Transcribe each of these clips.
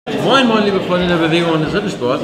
Moin, moin, liebe Freunde der Bewegung und des Rittensports.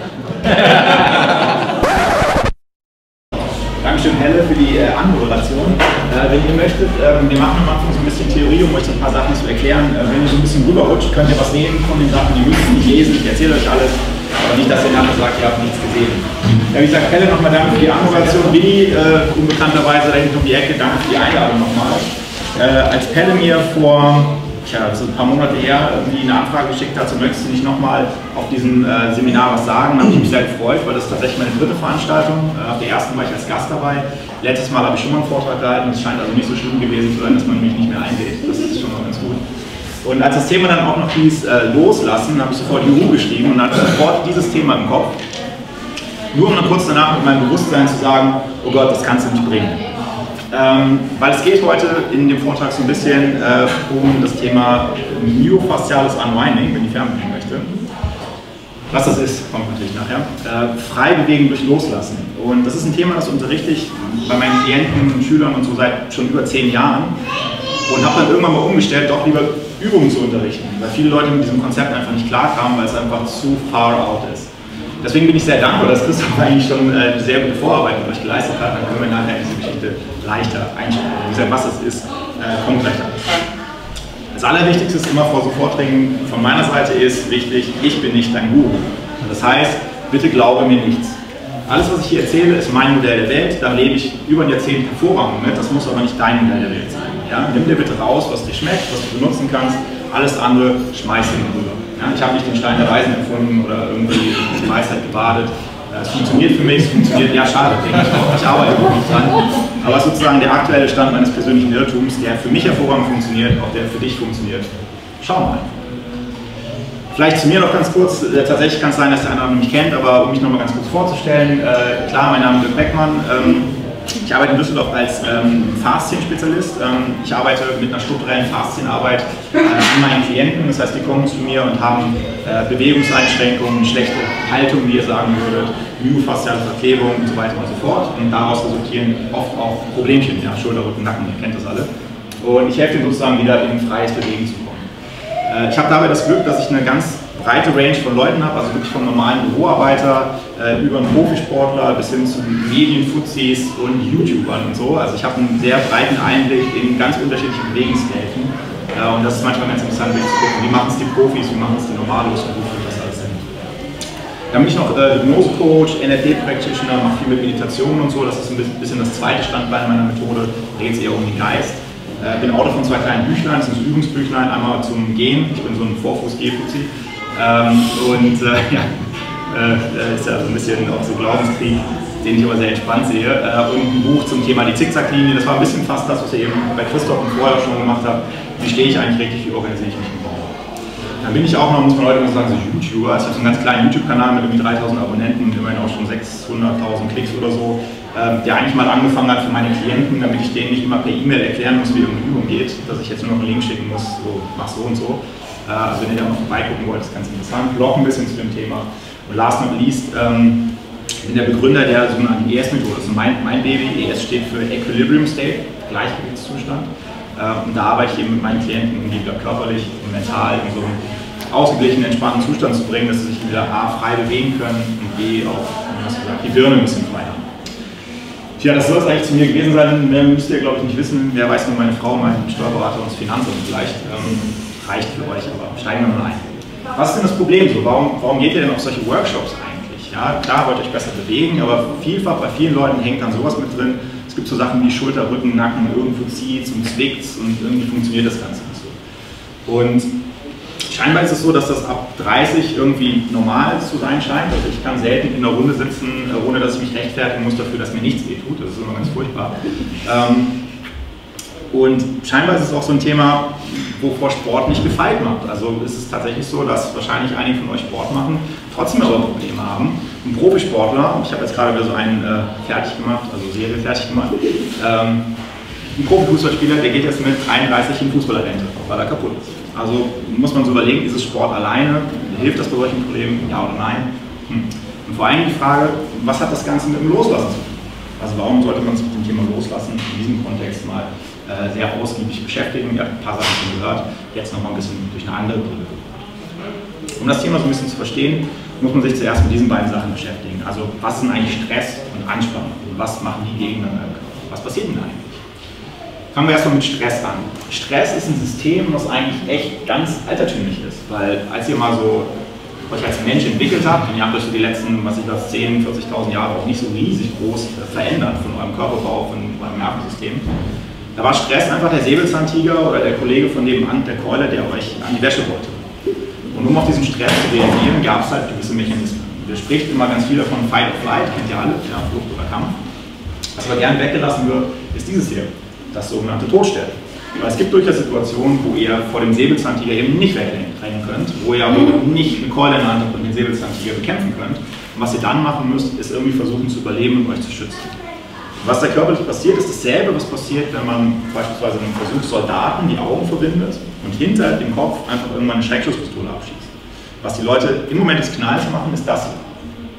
Dankeschön, Helle, für die Anmoderation. Wenn ihr möchtet, wir machen am Anfang so ein bisschen Theorie, um euch so ein paar Sachen zu erklären. Wenn ihr so ein bisschen rüberrutscht, könnt ihr was nehmen von den Sachen, die müsst ihr nicht lesen. Ich erzähle euch alles, aber nicht, dass ihr nachher sagt, ihr habt nichts gesehen. Wie gesagt, Helle, nochmal danke für die Anmoderation. Willi, unbekannterweise da hinten um die Ecke, danke für die Einladung nochmal. Als Pelle mir vor das ist ein paar Monate her, irgendwie eine Anfrage geschickt hat, so möchtest du nicht nochmal auf diesem Seminar was sagen, habe ich mich sehr gefreut, weil das ist tatsächlich meine dritte Veranstaltung. Auf der ersten war ich als Gast dabei. Letztes Mal habe ich schon mal einen Vortrag gehalten, es scheint also nicht so schlimm gewesen zu sein, dass man mich nicht mehr einlädt. Das ist schon mal ganz gut. Und als das Thema dann auch noch hieß, loslassen, habe ich sofort Juhu geschrieben und hatte sofort dieses Thema im Kopf. Nur um dann kurz danach mit meinem Bewusstsein zu sagen, oh Gott, das kannst du nicht bringen. Weil es geht heute in dem Vortrag so ein bisschen um das Thema myofasziales Unwinding, wenn ich fernbewegen möchte. Was das ist, kommt natürlich nachher. Frei bewegen durch Loslassen. Und das ist ein Thema, das unterrichte ich bei meinen Klienten, Schülern und so seit schon über 10 Jahren. Und habe dann irgendwann mal umgestellt, doch lieber Übungen zu unterrichten, weil viele Leute mit diesem Konzept einfach nicht klarkamen, weil es einfach zu far out ist. Deswegen bin ich sehr dankbar, dass Christoph eigentlich schon eine sehr gute Vorarbeit mit euch geleistet hat. Dann können wir nachher in diese Geschichte leichter einsteigen. Wie gesagt, was es ist, kommt gleich an. Das Allerwichtigste ist immer vor so Vorträgen von meiner Seite ist wichtig, ich bin nicht dein Guru. Das heißt, bitte glaube mir nichts. Alles, was ich hier erzähle, ist mein Modell der Welt. Da lebe ich über ein Jahrzehnt hervorragend mit. Das muss aber nicht dein Modell der Welt sein. Ja? Nimm dir bitte raus, was dir schmeckt, was du benutzen kannst. Alles andere schmeiß hin rüber. Ja? Ich habe nicht den Stein der Weisen erfunden oder irgendwie die Weisheit gebadet. Es funktioniert für mich, es funktioniert, ja schade, denke ich auch. Ich arbeite nicht dran. Aber sozusagen der aktuelle Stand meines persönlichen Irrtums, der für mich hervorragend funktioniert, auch der für dich funktioniert. Schau mal. Vielleicht zu mir noch ganz kurz, tatsächlich kann es sein, dass der andere mich kennt, aber um mich noch mal ganz kurz vorzustellen, klar, mein Name ist Dirk Beckmann, ich arbeite in Düsseldorf als Faszien-Spezialist, ich arbeite mit einer strukturellen Faszienarbeit an meinen Klienten, das heißt, die kommen zu mir und haben Bewegungseinschränkungen, schlechte Haltung, wie ihr sagen würdet, myofasziale Verklebung und so weiter und so fort und daraus resultieren oft auch Problemchen, ja, Schulter, Rücken, Nacken, ihr kennt das alle und ich helfe ihnen sozusagen wieder in freies Bewegen zu kommen. Ich habe dabei das Glück, dass ich eine ganz breite Range von Leuten habe, also wirklich vom normalen Büroarbeiter über einen Profisportler bis hin zu Medien-Fuzis und YouTubern und so. Also ich habe einen sehr breiten Einblick in ganz unterschiedliche Bewegungswelten und das ist manchmal ganz interessant, zu gucken, wie machen es die Profis, wie machen es die Normalos und wo führt das alles hin. Dann bin ich noch Hypnose-Coach, NLP-Practitioner, mache viel mit Meditation und so, das ist ein bisschen das zweite Standbein meiner Methode, da geht es eher um den Geist. Bin Autor von 2 kleinen Büchlein, das sind so Übungsbüchlein, einmal zum Gehen, ich bin so ein Vorfuß-Geh-Fuzzi ist ja so ein bisschen auch so Glaubenskrieg, den ich aber sehr entspannt sehe und ein Buch zum Thema die Zickzacklinie, das war ein bisschen fast das, was ihr eben bei Christoph und vorher schon gemacht habt, wie stehe ich eigentlich richtig, wie organisiere ich mich im Raum. Dann bin ich auch noch, muss man heute mal sagen, so YouTuber, ich habe so einen ganz kleinen YouTube-Kanal mit irgendwie 3000 Abonnenten und immerhin auch schon 600.000 Klicks oder so, der eigentlich mal angefangen hat für meine Klienten, damit ich denen nicht immer per E-Mail erklären muss, wie irgendeine Übung geht, dass ich jetzt nur noch einen Link schicken muss, so mach so und so. Also wenn ihr da mal vorbeigucken wollt, ist ganz interessant. Blog ein bisschen zu dem Thema. Und last not least, bin der Begründer der sogenannten ES-Methode. Das ist mein Baby. ES steht für Equilibrium State, Gleichgewichtszustand. Und da arbeite ich eben mit meinen Klienten, um die wieder körperlich und mental in so einen ausgeglichenen, entspannten Zustand zu bringen, dass sie sich wieder A, frei bewegen können und B, auch, wie hast du gesagt, die Birne ein bisschen frei haben. Tja, das soll es eigentlich zu mir gewesen sein. Mehr müsst ihr, glaube ich, nicht wissen. Wer weiß nur meine Frau, mein Steuerberater und das Finanzamt vielleicht. Reicht für euch, aber steigen wir mal ein. Was ist denn das Problem so? Warum geht ihr denn auf solche Workshops eigentlich? Ja, klar, wollt ihr euch besser bewegen, aber vielfach bei vielen Leuten hängt dann sowas mit drin. Es gibt so Sachen wie Schulter, Rücken, Nacken, irgendwo zieht's und zwickt's und irgendwie funktioniert das Ganze nicht so. Und scheinbar ist es so, dass das ab 30 irgendwie normal zu sein scheint. Also ich kann selten in einer Runde sitzen, ohne dass ich mich rechtfertigen muss dafür, dass mir nichts wehtut. Das ist immer ganz furchtbar. Und scheinbar ist es auch so ein Thema, wovor Sport nicht gefeit macht. Also ist es tatsächlich so, dass wahrscheinlich einige von euch Sport machen, trotzdem aber Probleme haben. Ein Profisportler, ich habe jetzt gerade wieder so einen fertig gemacht, also Serie fertig gemacht, ein Profifußballspieler, der geht jetzt mit 31 in Fußballerrente, weil er kaputt ist. Also muss man so überlegen, ist es Sport alleine? Hilft das bei solchen Problemen? Ja oder nein? Und vor allem die Frage, was hat das Ganze mit dem Loslassen zu tun? Also warum sollte man sich mit dem Thema Loslassen in diesem Kontext mal sehr ausgiebig beschäftigen? Ihr habt ein paar Sachen schon gehört, jetzt nochmal ein bisschen durch eine andere Brille. Um das Thema so ein bisschen zu verstehen, muss man sich zuerst mit diesen beiden Sachen beschäftigen. Also was sind eigentlich Stress und Anspannung und was machen die gegeneinander im Körper? Was passiert denn eigentlich? Fangen wir erstmal mit Stress an. Stress ist ein System, was eigentlich echt ganz altertümlich ist, weil als ihr mal so euch als Mensch entwickelt habt, und ihr habt euch so die letzten, 10.000, 40.000 Jahre auch nicht so riesig groß verändert von eurem Körperbau, von eurem Nervensystem, da war Stress einfach der Säbelzahntiger oder der Kollege von nebenan, der Keule, der euch an die Wäsche wollte. Und um auf diesen Stress zu reagieren, gab es halt gewisse Mechanismen. Wir spricht immer ganz viel davon Fight or Flight, kennt ihr alle, ja, Flucht oder Kampf. Was aber gern weggelassen wird, ist dieses hier, das sogenannte Todstellen. Weil es gibt durchaus Situationen, wo ihr vor dem Säbelzahntiger eben nicht wegrennen könnt, wo ihr aber nicht eine Keule in der Hand habt und den Säbelzahntiger bekämpfen könnt. Und was ihr dann machen müsst, ist irgendwie versuchen zu überleben und euch zu schützen. Was da körperlich passiert, ist dasselbe, was passiert, wenn man beispielsweise einem Versuch Soldaten die Augen verbindet und hinter dem Kopf einfach irgendwann eine Schreckschusspistole abschießt. Was die Leute im Moment des Knalls machen, ist das hier.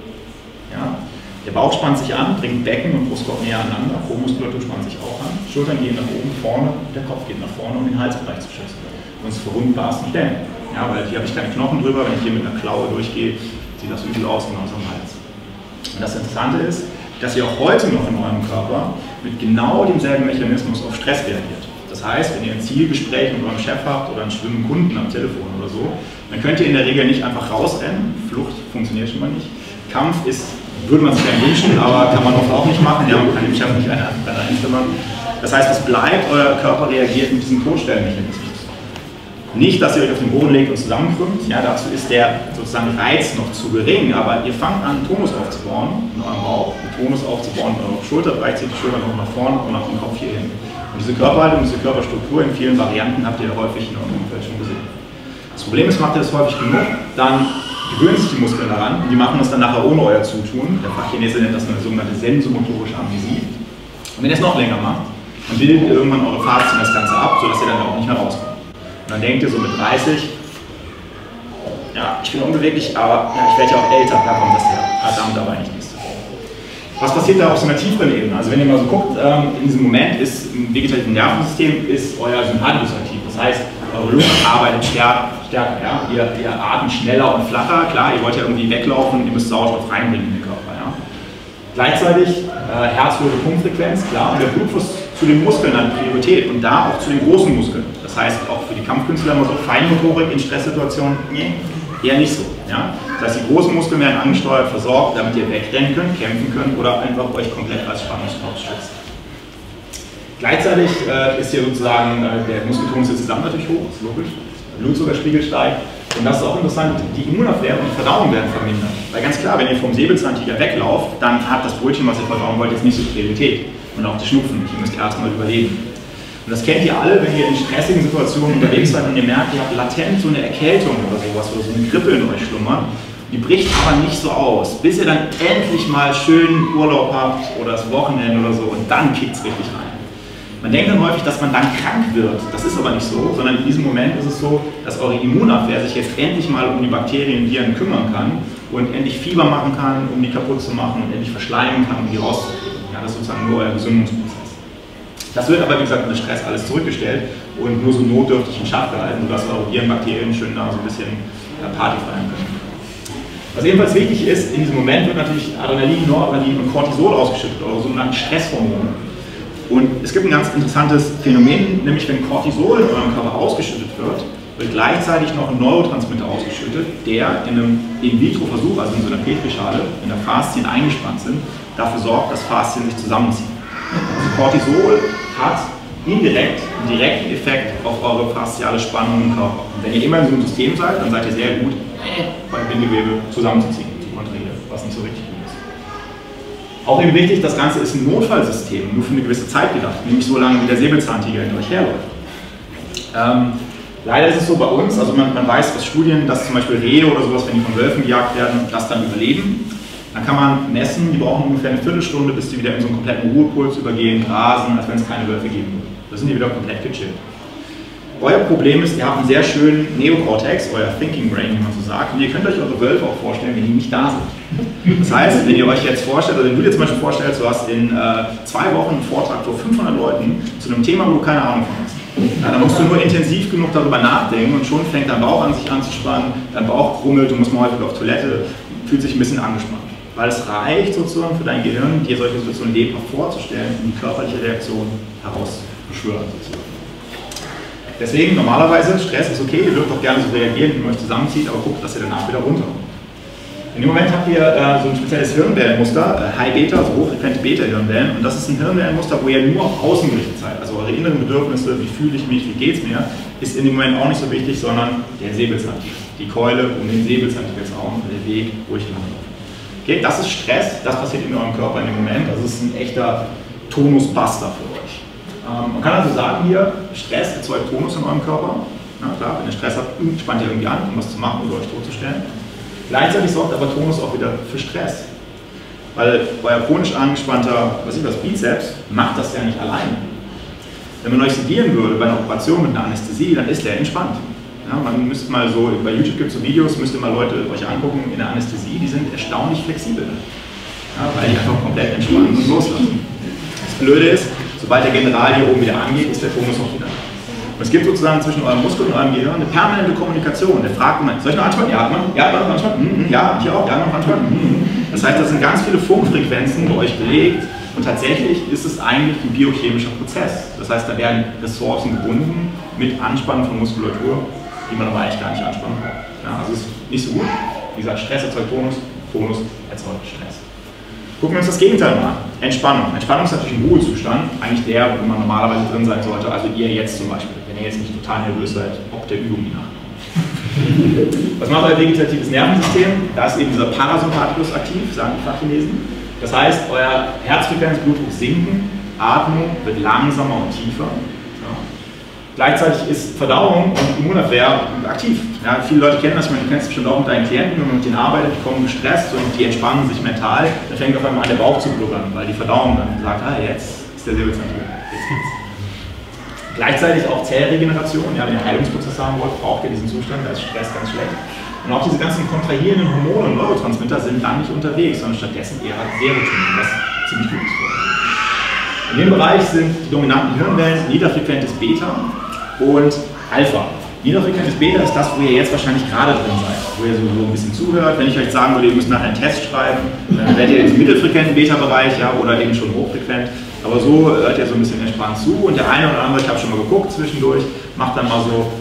Ja? Der Bauch spannt sich an, bringt Becken und Brustkorb näher aneinander, Po-Muskulatur spannt sich auch an, Schultern gehen nach oben, vorne, der Kopf geht nach vorne, um den Halsbereich zu schützen. Und es verwundbarsten Stellen. Ja, weil hier habe ich keine Knochen drüber, wenn ich hier mit einer Klaue durchgehe, sieht das übel aus, genauso am Hals. Und das Interessante ist, dass ihr auch heute noch in eurem Körper mit genau demselben Mechanismus auf Stress reagiert. Das heißt, wenn ihr ein Zielgespräch mit eurem Chef habt oder einen schwimmenden Kunden am Telefon oder so, dann könnt ihr in der Regel nicht einfach rausrennen. Flucht funktioniert schon mal nicht. Kampf ist, würde man sich gerne wünschen, aber kann man oft auch nicht machen. Ja, man kann dem Chef nicht einer einstimmern. Das heißt, was bleibt? Euer Körper reagiert mit diesem Todstellenmechanismus. Nicht, dass ihr euch auf den Boden legt und zusammenkrümmt, ja, dazu ist der sozusagen Reiz noch zu gering, aber ihr fangt an, Tonus aufzubauen in eurem Bauch, Tonus aufzubauen in eurem Schulterbereich, zieht die Schultern auch nach vorne und nach dem Kopf hier hin. Und diese Körperhaltung, diese Körperstruktur in vielen Varianten habt ihr häufig in eurem Umfeld schon gesehen. Das Problem ist, macht ihr das häufig genug, dann gewöhnen sich die Muskeln daran und die machen das dann nachher ohne euer Zutun. Der Fachchinese nennt das eine sogenannte sensomotorische Amnesie. Und wenn ihr es noch länger macht, dann bildet ihr irgendwann eure Faszien das Ganze ab, sodass ihr dann auch nicht mehr rauskommt. Und dann denkt ihr so mit 30, ja, ich bin unbeweglich, aber ja, ich werde ja auch älter, da kommt das her. Damit aber eigentlich nichts. Was passiert da auf so einer tieferen Ebene? Also wenn ihr mal so guckt, in diesem Moment ist im vegetativen Nervensystem ist euer Sympathikus aktiv. Das heißt, eure Lunge arbeitet stärker. Ja? Ihr atmet schneller und flacher. Klar, ihr wollt ja irgendwie weglaufen, ihr müsst Sauerstoff reinbringen in den Körper. Ja? Gleichzeitig Herz-höhere Pumpfrequenz, klar, und der Blutfluss zu den Muskeln hat Priorität und da auch zu den großen Muskeln. Das heißt, auch für die Kampfkünstler immer so Feinmotorik in Stresssituationen, nee, eher nicht so. Ja? Das heißt, die großen Muskeln werden angesteuert, versorgt, damit ihr wegrennen könnt, kämpfen könnt oder einfach euch komplett als Spannungskopf schützt. Gleichzeitig ist hier sozusagen der Muskeltonus insgesamt natürlich hoch, ist logisch, der Blutzuckerspiegel steigt und das ist auch interessant, die Immunabwehr und die Verdauung werden vermindert. Weil ganz klar, wenn ihr vom Säbelzahntiger weglauft, dann hat das Brötchen, was ihr verdauen wollt, jetzt nicht so Priorität. Und auch die Schnupfen nicht, ihr müsst erstmal überleben. Und das kennt ihr alle, wenn ihr in stressigen Situationen unterwegs seid und ihr merkt, ihr habt latent so eine Erkältung oder sowas oder so eine Grippe in euch schlummern. Die bricht aber nicht so aus, bis ihr dann endlich mal schön Urlaub habt oder das Wochenende oder so und dann kickt es richtig rein. Man denkt dann häufig, dass man dann krank wird. Das ist aber nicht so, sondern in diesem Moment ist es so, dass eure Immunabwehr sich jetzt endlich mal um die Bakterien und Viren kümmern kann und endlich Fieber machen kann, um die kaputt zu machen und endlich verschleimen kann, um die rauszukriegen. Ja, das ist sozusagen nur euer Gesundungsprozess. Das wird aber, wie gesagt, unter Stress alles zurückgestellt und nur so notdürftig in Schach gehalten, sodass eure Viren, Bakterien schön da so ein bisschen Party feiern können. Was ebenfalls wichtig ist, in diesem Moment wird natürlich Adrenalin, Noradrenalin und Cortisol ausgeschüttet, eure sogenannten Stresshormone. Und es gibt ein ganz interessantes Phänomen, nämlich wenn Cortisol in eurem Körper ausgeschüttet wird gleichzeitig noch ein Neurotransmitter ausgeschüttet, der in einem In-vitro-Versuch, also in so einer Petrischale, in der Faszien eingespannt sind, dafür sorgt, dass Faszien sich zusammenziehen. Also Cortisol hat indirekt einen direkten Effekt auf eure fasziale Spannung im Körper. Und wenn ihr immer in so einem System seid, dann seid ihr sehr gut, euer Bindegewebe zusammenzuziehen, zu kontrahieren, was nicht so richtig gut ist. Auch eben wichtig, das Ganze ist ein Notfallsystem, nur für eine gewisse Zeit gedacht, nämlich so lange, wie der Säbelzahntiger hinter euch herläuft. Leider ist es so bei uns, also man weiß aus Studien, dass zum Beispiel Rehe oder sowas, wenn die von Wölfen gejagt werden, das dann überleben. Dann kann man messen, die brauchen ungefähr eine Viertelstunde, bis die wieder in so einen kompletten Ruhepuls übergehen, grasen, als wenn es keine Wölfe geben würde. Da sind die wieder komplett gechillt. Euer Problem ist, ihr habt einen sehr schönen Neokortex, euer Thinking Brain, wie man so sagt, und ihr könnt euch eure Wölfe auch vorstellen, wenn die nicht da sind. Das heißt, wenn ihr euch jetzt vorstellt, oder wenn du dir zum Beispiel vorstellst, du hast in 2 Wochen einen Vortrag vor 500 Leuten zu einem Thema, wo du keine Ahnung von hast. Ja, dann musst du nur intensiv genug darüber nachdenken und schon fängt dein Bauch an sich anzuspannen, dein Bauch krummelt, du musst mal häufig auf Toilette, fühlt sich ein bisschen angespannt. Weil es reicht sozusagen für dein Gehirn, dir solche Situationen lebhaft vorzustellen und die körperliche Reaktion herauszubeschwören sozusagen. Deswegen normalerweise, Stress ist okay, ihr dürft auch gerne so reagieren, wenn ihr euch zusammenzieht, aber guckt, dass ihr danach wieder runterkommt. In dem Moment habt ihr so ein spezielles Hirnwellenmuster, High-Beta, also hochfrequente Beta-Hirnwellen, und das ist ein Hirnwellenmuster, wo ihr nur auf außen gerichtet seid. Also eure inneren Bedürfnisse, wie fühle ich mich, wie geht es mir, ist in dem Moment auch nicht so wichtig, sondern der Säbelzahntiger. Die Keule um den Säbelzahntigerzaun, der Weg, wo ich langlaufe. Okay, das ist Stress, das passiert in eurem Körper in dem Moment, also es ist ein echter Tonusbuster für euch. Man kann also sagen hier, Stress erzeugt Tonus in eurem Körper. Na klar, wenn ihr Stress habt, spannt ihr irgendwie an, um was zu machen oder euch totzustellen. Gleichzeitig sorgt aber Tonus auch wieder für Stress. Weil euer chronisch angespannter, Bizeps macht das ja nicht alleine. Wenn man euch sedieren würde bei einer Operation mit einer Anästhesie, dann ist der entspannt. Ja, man müsste mal so, bei YouTube gibt es so Videos, müsst ihr mal Leute euch angucken in der Anästhesie, die sind erstaunlich flexibel. Ja, weil die einfach komplett entspannen und loslassen. Das Blöde ist, sobald der General hier oben wieder angeht, ist der Tonus auch wieder. Und es gibt sozusagen zwischen eurem Muskel und eurem Gehirn eine permanente Kommunikation. Der fragt immer, soll ich noch anspannen? Ja, noch anspannen? Ja, hier auch, ja, noch anspannen? Das heißt, das sind ganz viele Funkfrequenzen bei euch belegt und tatsächlich ist es eigentlich ein biochemischer Prozess. Das heißt, da werden Ressourcen gebunden mit Anspannen von Muskulatur, die man aber eigentlich gar nicht anspannen braucht. Ja, also es ist nicht so gut. Wie gesagt, Stress erzeugt Tonus, Tonus erzeugt Stress. Gucken wir uns das Gegenteil mal an. Entspannung. Entspannung ist natürlich ein Ruhezustand, eigentlich der, wo man normalerweise drin sein sollte, also ihr jetzt zum Beispiel, wenn ihr jetzt nicht total nervös seid, ob der Übung die Nacht. Was macht euer vegetatives Nervensystem? Da ist eben dieser Parasympathikus aktiv, sagen die Fachchinesen. Das heißt, euer Herzfrequenz, Blutdruck sinken, Atmung wird langsamer und tiefer. Ja. Gleichzeitig ist Verdauung und Immunabwehr aktiv. Ja, viele Leute kennen das, du kennst es bestimmt auch mit deinen Klienten, wenn man mit denen arbeitet, die kommen gestresst und die entspannen sich mental, dann fängt auf einmal an der Bauch zu blubbern, weil die Verdauung dann sagt, jetzt ist der Säbelzahntiger, jetzt geht's. Gleichzeitig auch Zellregeneration, ja, wenn ihr Heilungsprozess haben wollt, braucht ihr diesen Zustand, da ist Stress ganz schlecht. Und auch diese ganzen kontrahierenden Hormone und Neurotransmitter sind dann nicht unterwegs, sondern stattdessen eher Serotonin, was ziemlich gut ist. In dem Bereich sind die dominanten Hirnwellen niederfrequentes Beta und Alpha. Niederfrequentes Beta ist das, wo ihr jetzt wahrscheinlich gerade drin seid, wo ihr so ein bisschen zuhört. Wenn ich euch sagen würde, ihr müsst nachher einen Test schreiben, dann werdet ihr im mittelfrequenten Beta-Bereich, ja, oder eben schon hochfrequent. Aber so hört ihr so ein bisschen entspannt zu und der eine oder andere, ich habe schon mal geguckt zwischendurch, macht dann mal so.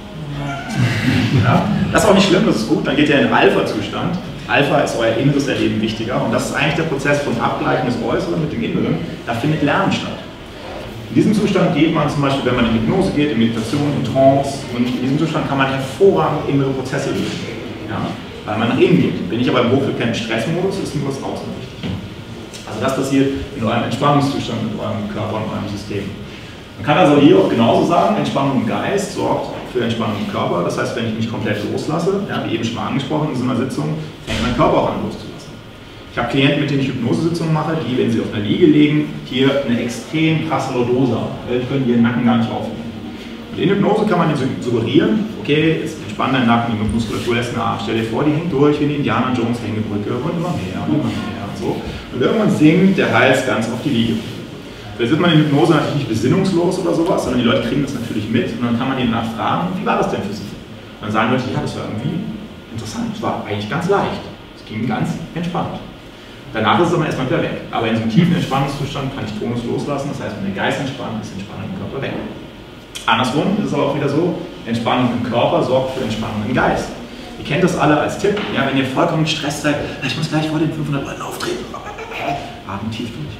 Ja. Das ist auch nicht schlimm, das ist gut, dann geht ihr in den Alpha-Zustand. Alpha ist euer inneres Erleben wichtiger und das ist eigentlich der Prozess von Abgleichen des Äußeren mit dem Inneren. Da findet Lernen statt. In diesem Zustand geht man zum Beispiel, wenn man in Hypnose geht, in Meditation, in Trance, und in diesem Zustand kann man hervorragend innere Prozesse lösen, ja, weil man nach innen geht. Bin ich aber im hochfrequenten Stressmodus, ist nur das Außen wichtig. Also das passiert in eurem Entspannungszustand mit eurem Körper und eurem System. Man kann also hier auch genauso sagen, Entspannung im Geist sorgt für Entspannung im Körper. Das heißt, wenn ich mich komplett loslasse, ja, wie eben schon mal angesprochen in so einer Sitzung, fängt mein Körper auch an loszulassen. Ich habe Klienten, mit denen ich Hypnosesitzungen mache, die, wenn sie auf einer Liege liegen, hier eine extrem krasse Lordose haben. Die können ihren Nacken gar nicht aufnehmen. Und in Hypnose kann man ihnen suggerieren, okay, jetzt entspann deinen Nacken, die Muskulatur lässt nach, stell dir vor, die hängt durch wie die Indiana Jones Hängebrücke und immer mehr und immer mehr und so. Und irgendwann sinkt der Hals ganz auf die Liege. Da sitzt man in Hypnose natürlich nicht besinnungslos oder sowas, sondern die Leute kriegen das natürlich mit und dann kann man ihnen nachfragen, wie war das denn für sie? Und dann sagen Leute, ja, das war irgendwie interessant, es war eigentlich ganz leicht, es ging ganz entspannt. Danach ist es aber erstmal wieder weg. Aber in so einem tiefen Entspannungszustand kann ich Tonus loslassen, das heißt, wenn der Geist entspannt ist, Entspannung im Körper weg. Andersrum ist es aber auch wieder so, Entspannung im Körper sorgt für Entspannung im Geist. Ihr kennt das alle als Tipp, ja, wenn ihr vollkommen gestresst seid, ich muss gleich vor den 500 Leuten auftreten, atmen tief durch.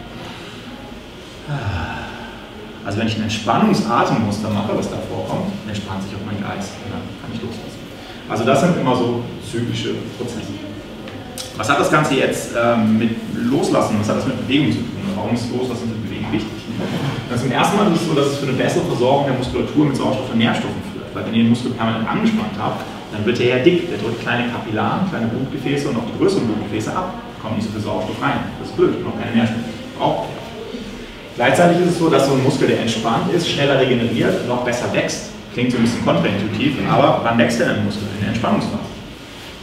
Also wenn ich ein Entspannungsatemmuster mache, was da vorkommt, dann entspannt sich auch mein Geist und dann kann ich loslassen. Also das sind immer so zyklische Prozesse. Was hat das Ganze jetzt mit Loslassen, was hat das mit Bewegung zu tun? Warum ist Loslassen mit Bewegung wichtig? Zum ersten Mal ist es so, dass es für eine bessere Versorgung der Muskulatur mit Sauerstoff und Nährstoffen führt. Weil wenn ihr den Muskel permanent angespannt habt, dann wird der ja dick. Der drückt kleine Kapillaren, kleine Blutgefäße und auch die größeren Blutgefäße ab. Da kommt nicht so viel Sauerstoff rein. Das ist blöd, noch keine Nährstoffe. Braucht der. Gleichzeitig ist es so, dass so ein Muskel, der entspannt ist, schneller regeneriert, noch besser wächst. Klingt so ein bisschen kontraintuitiv, aber wann wächst denn ein Muskel? In der Entspannungsphase.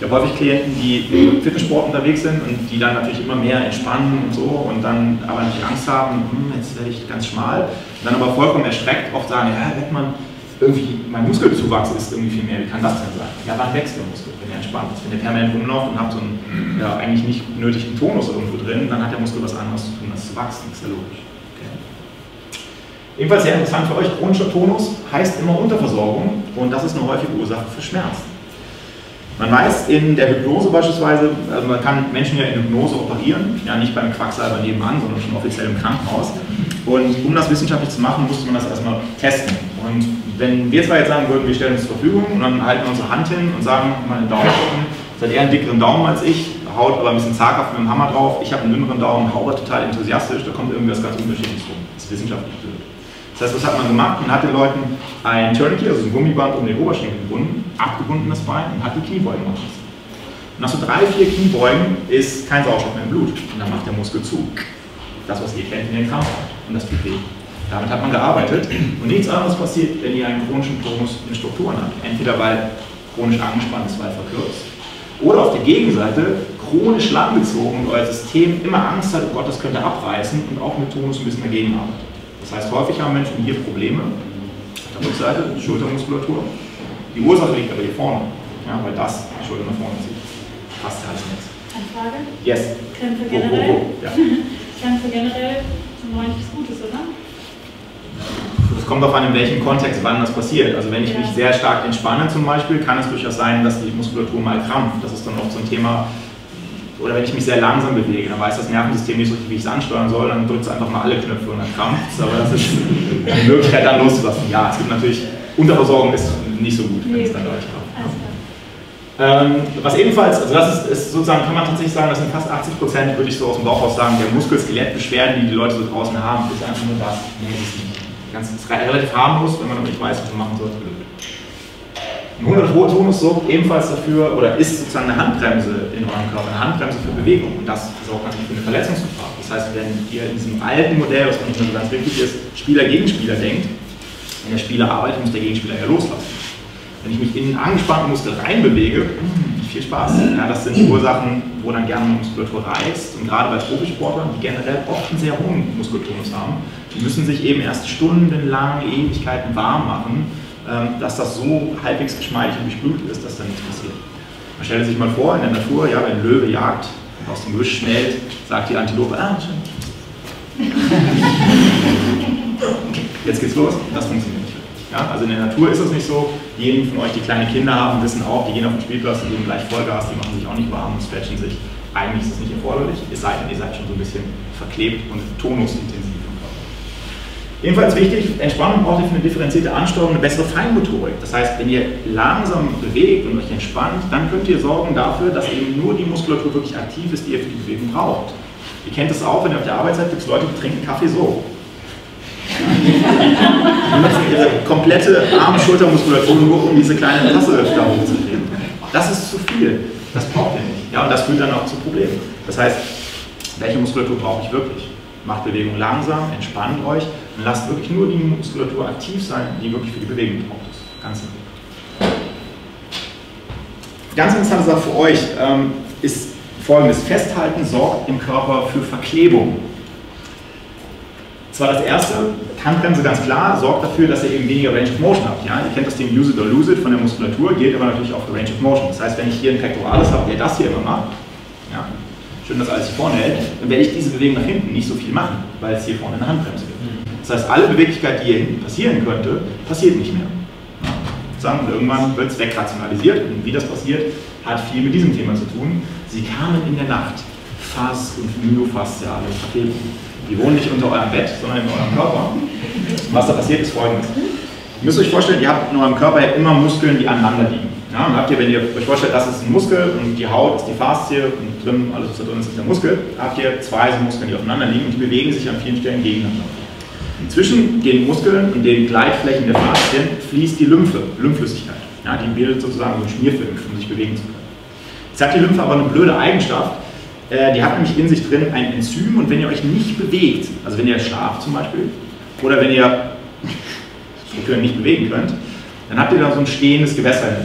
Ich habe häufig Klienten, die im Fitnesssport unterwegs sind und die dann natürlich immer mehr entspannen und so und dann aber nicht Angst haben, jetzt werde ich ganz schmal. Und dann aber vollkommen erschreckt oft sagen, ja, Beckmann, irgendwie mein Muskelzuwachs ist irgendwie viel mehr, wie kann das denn sein? Ja, wann wächst der Muskel, wenn er entspannt ist? Wenn ihr permanent rumläuft und habt so einen eigentlich nicht nötigen Tonus irgendwo drin, dann hat der Muskel was anderes zu tun, als zu wachsen, das ist ja logisch. Okay. Ebenfalls sehr interessant für euch, chronischer Tonus heißt immer Unterversorgung und das ist eine häufige Ursache für Schmerzen. Man weiß in der Hypnose beispielsweise, also man kann Menschen ja in Hypnose operieren, ja nicht beim Quacksalber nebenan, sondern schon offiziell im Krankenhaus. Und um das wissenschaftlich zu machen, musste man das erstmal testen. Und wenn wir zwar jetzt sagen würden, wir stellen uns zur Verfügung und dann halten wir unsere Hand hin und sagen, mal den Daumen gucken, das hat eher einen dickeren Daumen als ich, haut aber ein bisschen zaghaft mit dem Hammer drauf, ich habe einen dünneren Daumen, hau aber total enthusiastisch, da kommt irgendwas ganz Unterschiedliches rum. Das ist wissenschaftlich blöd. Das heißt, was hat man gemacht? Man hat den Leuten ein Tourniquet, also ein Gummiband um den Oberschenkel gebunden, abgebunden das Bein und hat die Kniebeugen machen lassen. Und nach so 3, 4 Kniebeugen ist kein Sauerstoff mehr im Blut und dann macht der Muskel zu. Das, was ihr kennt in den Krampfhaft und das tut weh. Damit hat man gearbeitet und nichts anderes passiert, wenn ihr einen chronischen Tonus in Strukturen habt. Entweder weil chronisch angespannt ist, weil verkürzt. Oder auf der Gegenseite chronisch langgezogen und euer System immer Angst hat, oh Gott, das könnte abreißen und auch mit Tonus ein bisschen dagegen arbeitet. Das heißt, häufig haben Menschen hier Probleme, auf der Rückseite, Schultermuskulatur. Die Ursache liegt aber hier vorne, ja, weil das die Schulter nach vorne zieht. Fast der Halsnetz. Eine Frage? Yes. Krämpfe generell? Ja. Krämpfe generell zum Neuen nichts Gutes, oder? Es kommt darauf an, in welchem Kontext, wann das passiert. Also wenn ich mich sehr stark entspanne zum Beispiel, kann es durchaus sein, dass die Muskulatur mal krampft. Das ist dann oft so ein Thema. Oder wenn ich mich sehr langsam bewege, dann weiß das Nervensystem nicht so richtig, wie ich es ansteuern soll, dann drückt es einfach mal alle Knöpfe und dann krampft es. Aber das ist die Möglichkeit, dann loszulassen. Ja, es gibt natürlich, Unterversorgung ist nicht so gut, wenn es dann deutlich krampft. Was ebenfalls, also das ist sozusagen, kann man tatsächlich sagen, das sind fast 80%, würde ich so aus dem Bauch aus sagen, der Muskel-Skelett-Beschwerden, die die Leute so draußen haben, ist einfach nur das. Nee, das ist nicht. Das ist relativ harmlos, wenn man noch nicht weiß, was man machen sollte. Ein 100-Tonus sorgt ebenfalls dafür, oder ist sozusagen eine Handbremse in eurem Körper, eine Handbremse für Bewegung. Und das sorgt natürlich für eine Verletzungsgefahr. Das heißt, wenn ihr in diesem alten Modell, was auch nicht mehr so ganz richtig ist, Spieler gegen Spieler denkt, wenn der Spieler arbeitet, muss der Gegenspieler ja loslassen. Wenn ich mich in einen angespannten Muskel reinbewege, viel Spaß. Ja, das sind die Ursachen, wo dann gerne Muskulatur reizt. Und gerade bei Profisportlern, die generell oft einen sehr hohen Muskeltonus haben, die müssen sich eben erst stundenlang, Ewigkeiten warm machen, dass das so halbwegs geschmeidig und durchblutet ist, dass da nichts passiert. Man stellt sich mal vor, in der Natur, ja, wenn ein Löwe jagt und aus dem Gebüsch schnellt, sagt die Antilope, schön. Okay, jetzt geht's los. Das funktioniert nicht. Ja, also in der Natur ist es nicht so. Diejenigen von euch, die kleine Kinder haben, wissen auch, die gehen auf den Spielplatz und geben gleich Vollgas, die machen sich auch nicht warm und stretchen sich. Eigentlich ist es nicht erforderlich, es sei denn, ihr seid schon so ein bisschen verklebt und tonusintensiv im Körper. Ebenfalls wichtig, Entspannung braucht ihr für eine differenzierte Ansteuerung eine bessere Feinmotorik. Das heißt, wenn ihr langsam bewegt und euch entspannt, dann könnt ihr sorgen dafür, dass eben nur die Muskulatur wirklich aktiv ist, die ihr für die Bewegung braucht. Ihr kennt es auch, wenn ihr auf der Arbeit seid, gibt es Leute, die trinken Kaffee so. Die nutzen ihre komplette Arm-Schultermuskulatur nur, um diese kleine Tasse da hochzukriegen. Das ist zu viel. Das braucht ihr nicht. Ja, und das führt dann auch zu Problemen. Das heißt, welche Muskulatur brauche ich wirklich? Macht Bewegung langsam, entspannt euch und lasst wirklich nur die Muskulatur aktiv sein, die wirklich für die Bewegung gebraucht ist. Ganz simpel. Ganz interessante Sache für euch ist Folgendes. Festhalten sorgt im Körper für Verklebung. Das war das erste, Handbremse ganz klar, sorgt dafür, dass ihr eben weniger Range of Motion habt. Ja? Ihr kennt das Ding Use it or lose it von der Muskulatur, gilt aber natürlich auch für Range of Motion. Das heißt, wenn ich hier ein Pectoralis habe, der das hier immer macht, ja, schön, dass alles hier vorne hält, dann werde ich diese Bewegung nach hinten nicht so viel machen, weil es hier vorne eine Handbremse gibt. Das heißt, alle Beweglichkeit, die hier hinten passieren könnte, passiert nicht mehr. Ja? Und irgendwann wird es wegrationalisiert und wie das passiert, hat viel mit diesem Thema zu tun. Sie kamen in der Nacht, Fas- und myofasziale Verklebung. Die wohnen nicht unter eurem Bett, sondern in eurem Körper. Was da passiert, ist Folgendes. Ihr müsst euch vorstellen, ihr habt in eurem Körper ja immer Muskeln, die aneinander liegen. Ja, und habt ihr, wenn ihr euch vorstellt, das ist ein Muskel und die Haut ist die Faszie und drin, alles was da drin ist, ist der Muskel, habt ihr zwei so Muskeln, die aufeinander liegen und die bewegen sich an vielen Stellen gegeneinander. Zwischen den Muskeln und den Gleitflächen der Faszien fließt die Lymphe, Lymphflüssigkeit. Ja, die bildet sozusagen so einen Schmierfilm, um sich bewegen zu können. Jetzt hat die Lymphe aber eine blöde Eigenschaft. Die hat nämlich in sich drin ein Enzym und wenn ihr euch nicht bewegt, also wenn ihr schlaft zum Beispiel, oder wenn ihr Strukturen nicht bewegen könnt, dann habt ihr da so ein stehendes Gewässer in der Lymphe.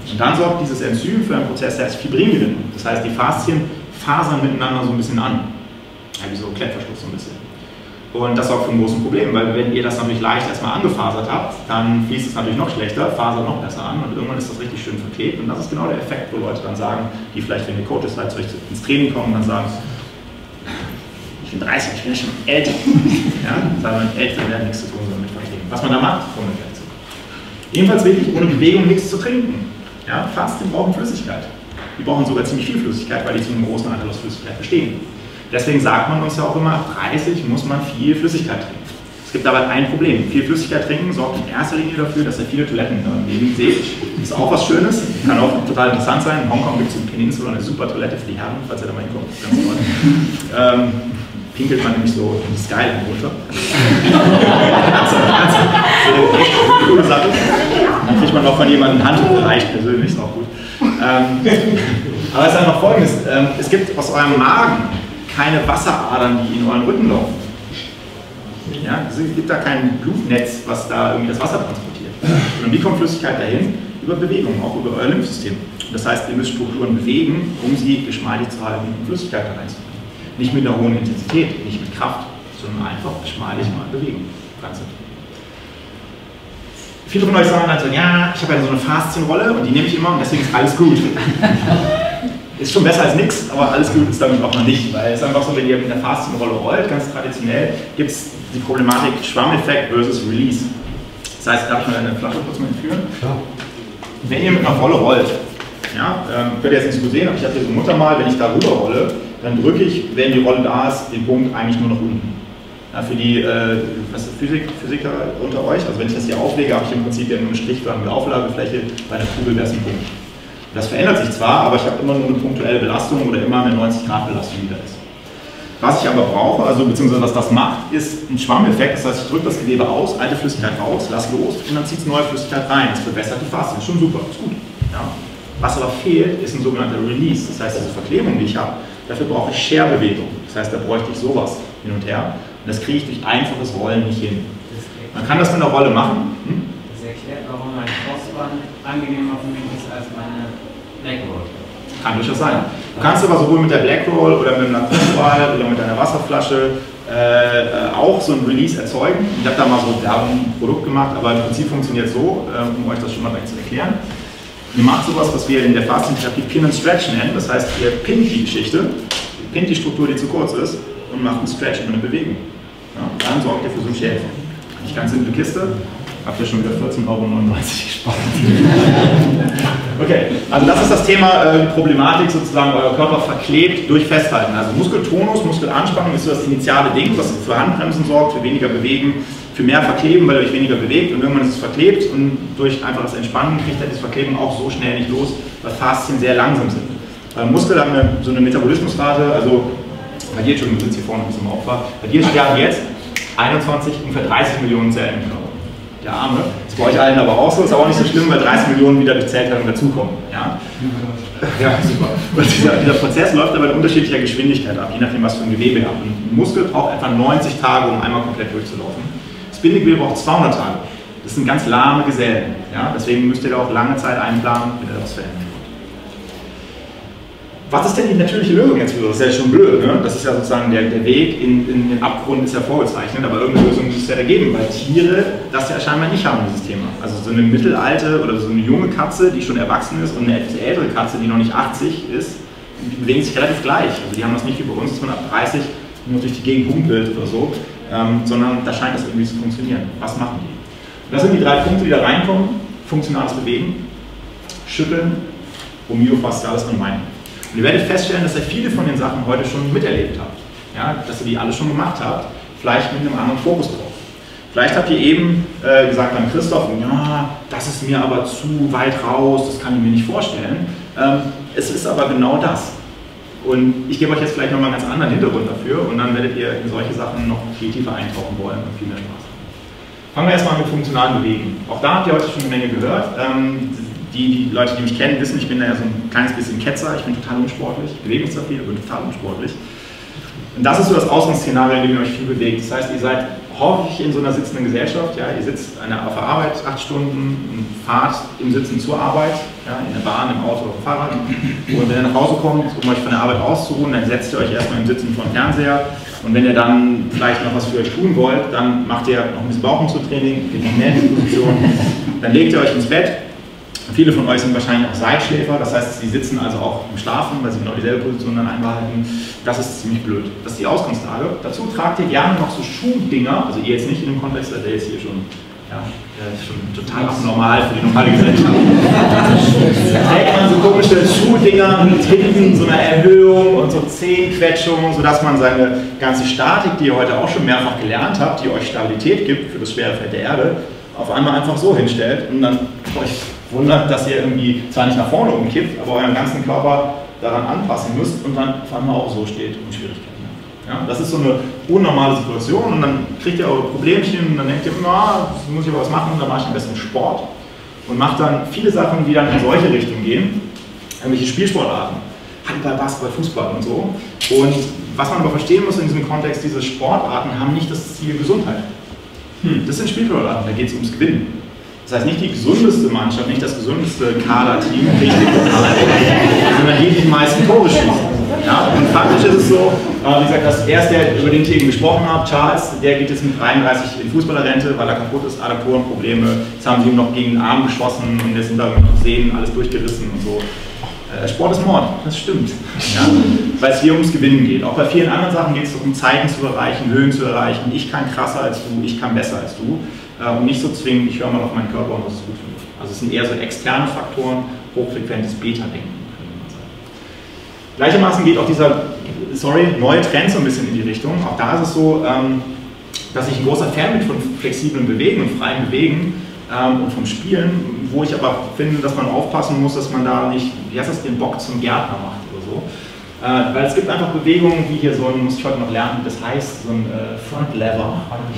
Und dann sorgt dieses Enzym für einen Prozess, der heißt Fibringewinnung. Das heißt, die Faszien fasern miteinander so ein bisschen an. Ja, wie so ein Klettverschluss so ein bisschen. Und das sorgt für ein großes Problem, weil wenn ihr das natürlich leicht erstmal angefasert habt, dann fließt es natürlich noch schlechter, fasert noch besser an und irgendwann ist das richtig schön verklebt. Und das ist genau der Effekt, wo Leute dann sagen, die vielleicht, wenn ihr Coaches seid, zu euch ins Training kommen und dann sagen, ich bin 30, ich bin ja schon älter. Ja, sagen wir, älter werden nichts zu tun, sondern mit Verkleben. Was man da macht, ohne Grenze. Ebenfalls wichtig, ohne Bewegung nichts zu trinken. Ja, Faszien brauchen Flüssigkeit. Die brauchen sogar ziemlich viel Flüssigkeit, weil die zu einem großen Anteil aus Flüssigkeit bestehen. Deswegen sagt man uns ja auch immer, ab 30 muss man viel Flüssigkeit trinken. Es gibt aber ein Problem. Viel Flüssigkeit trinken sorgt in erster Linie dafür, dass ihr viele Toiletten in eurem Leben seht. Das ist auch was Schönes, kann auch total interessant sein. In Hongkong gibt es in Peninsula eine super Toilette für die Herren, falls ihr da mal hinkommt. Ganz toll. Pinkelt man nämlich so in die Skyline runter. Echt coole Sache. Dann kriegt man noch von jemandem ein Handtuch gereicht, persönlich, ist auch gut. Aber es ist einfach Folgendes. Es gibt aus eurem Magen keine Wasseradern, die in euren Rücken laufen. Ja, es gibt da kein Blutnetz, was da irgendwie das Wasser transportiert. Und wie kommt Flüssigkeit dahin? Über Bewegung, auch über euer Lymphsystem. Das heißt, ihr müsst Strukturen bewegen, um sie geschmeidig zu halten und Flüssigkeit da reinzubringen. Nicht mit einer hohen Intensität, nicht mit Kraft, sondern einfach geschmeidig mal bewegen. Ganz simpel. Viele von euch sagen dann so, ja, ich habe ja so eine Faszienrolle und die nehme ich immer und deswegen ist alles gut. Ist schon besser als nichts, aber alles gut ist damit auch noch nicht, weil es ist einfach so, wenn ihr mit einer Faszienrolle rollt, ganz traditionell, gibt es die Problematik Schwammeffekt versus Release. Das heißt, darf ich mal eine Flasche kurz mal entführen? Klar. Wenn ihr mit einer Rolle rollt, ja, könnt ihr jetzt nicht so sehen, aber ich habe hier so ein Muttermal, wenn ich da rüber rolle, dann drücke ich, wenn die Rolle da ist, den Punkt eigentlich nur nach unten. Ja, für die Physiker unter euch, also wenn ich das hier auflege, habe ich im Prinzip ja nur eine strichförmige Auflagefläche, bei einer Kugel wäre es ein Punkt. Das verändert sich zwar, aber ich habe immer nur eine punktuelle Belastung oder immer eine 90-Grad-Belastung, die da ist. Was ich aber brauche, also beziehungsweise was das macht, ist ein Schwammeffekt. Das heißt, ich drücke das Gewebe aus, alte Flüssigkeit raus, lasse los und dann zieht es neue Flüssigkeit rein. Das verbessert die Faszien. Ist schon super, ist gut. Ja. Was aber fehlt, ist ein sogenannter Release. Das heißt, diese Verklebung, die ich habe, dafür brauche ich Share-Bewegung. Das heißt, da bräuchte ich sowas hin und her. Und das kriege ich durch einfaches Rollen nicht hin. Man kann das mit einer Rolle machen. Das erklärt, warum mein Crossband angenehmer für mich ist als meine Blackroll. Kann durchaus sein. Du kannst aber sowohl mit der Blackroll oder mit dem Lakruzball oder mit deiner Wasserflasche auch so ein Release erzeugen. Ich habe da mal so ein Produkt gemacht, aber im Prinzip funktioniert so, um euch das schon mal gleich zu erklären. Ihr macht sowas, was wir in der Faszientherapie Pin and Stretch nennen. Das heißt, ihr pinnt die Geschichte, pinnt die Struktur, die zu kurz ist und macht einen Stretch und eine Bewegung. Ja, dann sorgt ihr für so einen Schäfer. Nicht ganz simple Kiste. Habt ihr schon wieder 14,99 € gespart. Okay, also das ist das Thema, die Problematik sozusagen, euer Körper verklebt durch Festhalten. Also Muskeltonus, Muskelanspannung ist so das initiale Ding, was für Handbremsen sorgt, für weniger Bewegen, für mehr Verkleben, weil ihr euch weniger bewegt und irgendwann ist es verklebt und durch einfaches Entspannen kriegt ihr das Verkleben auch so schnell nicht los, weil Faszien sehr langsam sind. Beim Muskel haben wir so eine Metabolismusrate, also bei dir, Entschuldigung, du sitzt hier vorne ein bisschen im Opfer, bei dir sterben jetzt 21, ungefähr 30 Millionen Zellen im Körper. Der Arme. Das ist bei euch allen aber auch so, ist aber auch nicht so schlimm, weil 30 Millionen wieder durch Zellteilung dazukommen. Ja? Ja, super. Und dieser Prozess läuft aber in unterschiedlicher Geschwindigkeit ab, je nachdem, was für ein Gewebe ihr habt. Ein Muskel braucht etwa 90 Tage, um einmal komplett durchzulaufen. Das Bindegewebe braucht 200 Tage. Das sind ganz lahme Gesellen. Ja? Deswegen müsst ihr da auch lange Zeit einplanen, bis ihr das verändert. Was ist denn die natürliche Lösung jetzt für das? Das ist ja schon blöd, ne? Das ist ja sozusagen der Weg in den Abgrund ist ja vorgezeichnet, aber irgendeine Lösung muss es ja da geben, weil Tiere das ja scheinbar nicht haben, dieses Thema. Also so eine mittelalte oder so eine junge Katze, die schon erwachsen ist und eine etwas ältere Katze, die noch nicht 80 ist, die bewegen sich relativ gleich. Also die haben das nicht wie bei uns, dass man ab 30 nur durch die Gegend humpelt oder so, sondern da scheint das irgendwie zu funktionieren. Was machen die? Und das sind die 3 Punkte, die da reinkommen. Funktionales Bewegen, Schütteln und myofasziales Unweinden. Und ihr werdet feststellen, dass ihr viele von den Sachen heute schon miterlebt habt. Ja, dass ihr die alle schon gemacht habt, vielleicht mit einem anderen Fokus drauf. Vielleicht habt ihr eben gesagt an Christoph, ja, das ist mir aber zu weit raus, das kann ich mir nicht vorstellen. Es ist aber genau das. Und ich gebe euch jetzt vielleicht nochmal einen ganz anderen Hintergrund dafür und dann werdet ihr in solche Sachen noch viel tiefer eintauchen wollen und viel mehr Spaß haben. Fangen wir erstmal mit funktionalen Bewegen. Auch da habt ihr heute schon eine Menge gehört. Die Leute, die mich kennen, wissen, ich bin da ja so ein kleines bisschen Ketzer, ich bin total unsportlich, ich bewege mich zwar viel, aber bin total unsportlich. Und das ist so das Ausgangsszenario, in dem ihr euch viel bewegt. Das heißt, ihr seid häufig in so einer sitzenden Gesellschaft, ja, ihr sitzt auf der Arbeit 8 Stunden, fahrt im Sitzen zur Arbeit, ja, in der Bahn, im Auto oder im Fahrrad. Und wenn ihr nach Hause kommt, um euch von der Arbeit auszuruhen, dann setzt ihr euch erstmal im Sitzen vor den Fernseher. Und wenn ihr dann vielleicht noch was für euch tun wollt, dann macht ihr noch ein bisschen Bauchmuskeltraining, geht noch mehr in die Position, dann legt ihr euch ins Bett. Viele von euch sind wahrscheinlich auch Seitschläfer, das heißt, sie sitzen also auch im Schlafen, weil sie genau dieselbe Position dann einbehalten. Das ist ziemlich blöd. Das ist die Ausgangslage. Dazu tragt ihr gerne noch so Schuhdinger, also ihr jetzt nicht in dem Kontext, der jetzt hier schon, ja, der ist schon total abnormal für die normale Gesellschaft. Da trägt man so komische Schuhdinger mit hinten so einer Erhöhung und so Zehenquetschungen, sodass man seine ganze Statik, die ihr heute auch schon mehrfach gelernt habt, die euch Stabilität gibt für das schwere Feld der Erde, auf einmal einfach so hinstellt und dann euch wundert, dass ihr irgendwie zwar nicht nach vorne umkippt, aber euren ganzen Körper daran anpassen müsst und dann vor allem auch so steht und Schwierigkeiten habt. Ja, das ist so eine unnormale Situation und dann kriegt ihr eure Problemchen und dann denkt ihr, na, muss ich aber was machen, dann mache ich am besten Sport und macht dann viele Sachen, die dann in solche Richtungen gehen, irgendwelche Spielsportarten, Handball, Basketball, Fußball und so. Und was man aber verstehen muss in diesem Kontext, diese Sportarten haben nicht das Ziel Gesundheit. Das sind Spielsportarten, da geht es ums Gewinnen. Das heißt, nicht die gesundeste Mannschaft, nicht das gesundeste Kaderteam, sondern die die meisten Tore schießen. Ja? Und faktisch ist es so, wie gesagt, dass erst der, über den ich eben gesprochen habe, Charles, der geht jetzt mit 33 in Fußballerrente, weil er kaputt ist, Adduktorenprobleme. Jetzt haben sie ihm noch gegen den Arm geschossen und jetzt sind da noch Sehnen, alles durchgerissen und so. Sport ist Mord, das stimmt. Ja? Weil es hier ums Gewinnen geht. Auch bei vielen anderen Sachen geht es um Zeiten zu erreichen, Höhen zu erreichen. Ich kann krasser als du, ich kann besser als du. Und nicht so zwingend, ich höre mal auf meinen Körper und das ist gut für mich. Also es sind eher so externe Faktoren, hochfrequentes Beta-Denken, könnte man sagen. Gleichermaßen geht auch dieser, neue Trend so ein bisschen in die Richtung. Auch da ist es so, dass ich ein großer Fan bin von flexiblen Bewegen und freien Bewegen und vom Spielen, wo ich aber finde, dass man aufpassen muss, dass man da nicht, wie heißt das, den Bock zum Gärtner macht oder so. Weil es gibt einfach Bewegungen, wie hier so ein, muss ich heute noch lernen, das heißt so ein Front Lever.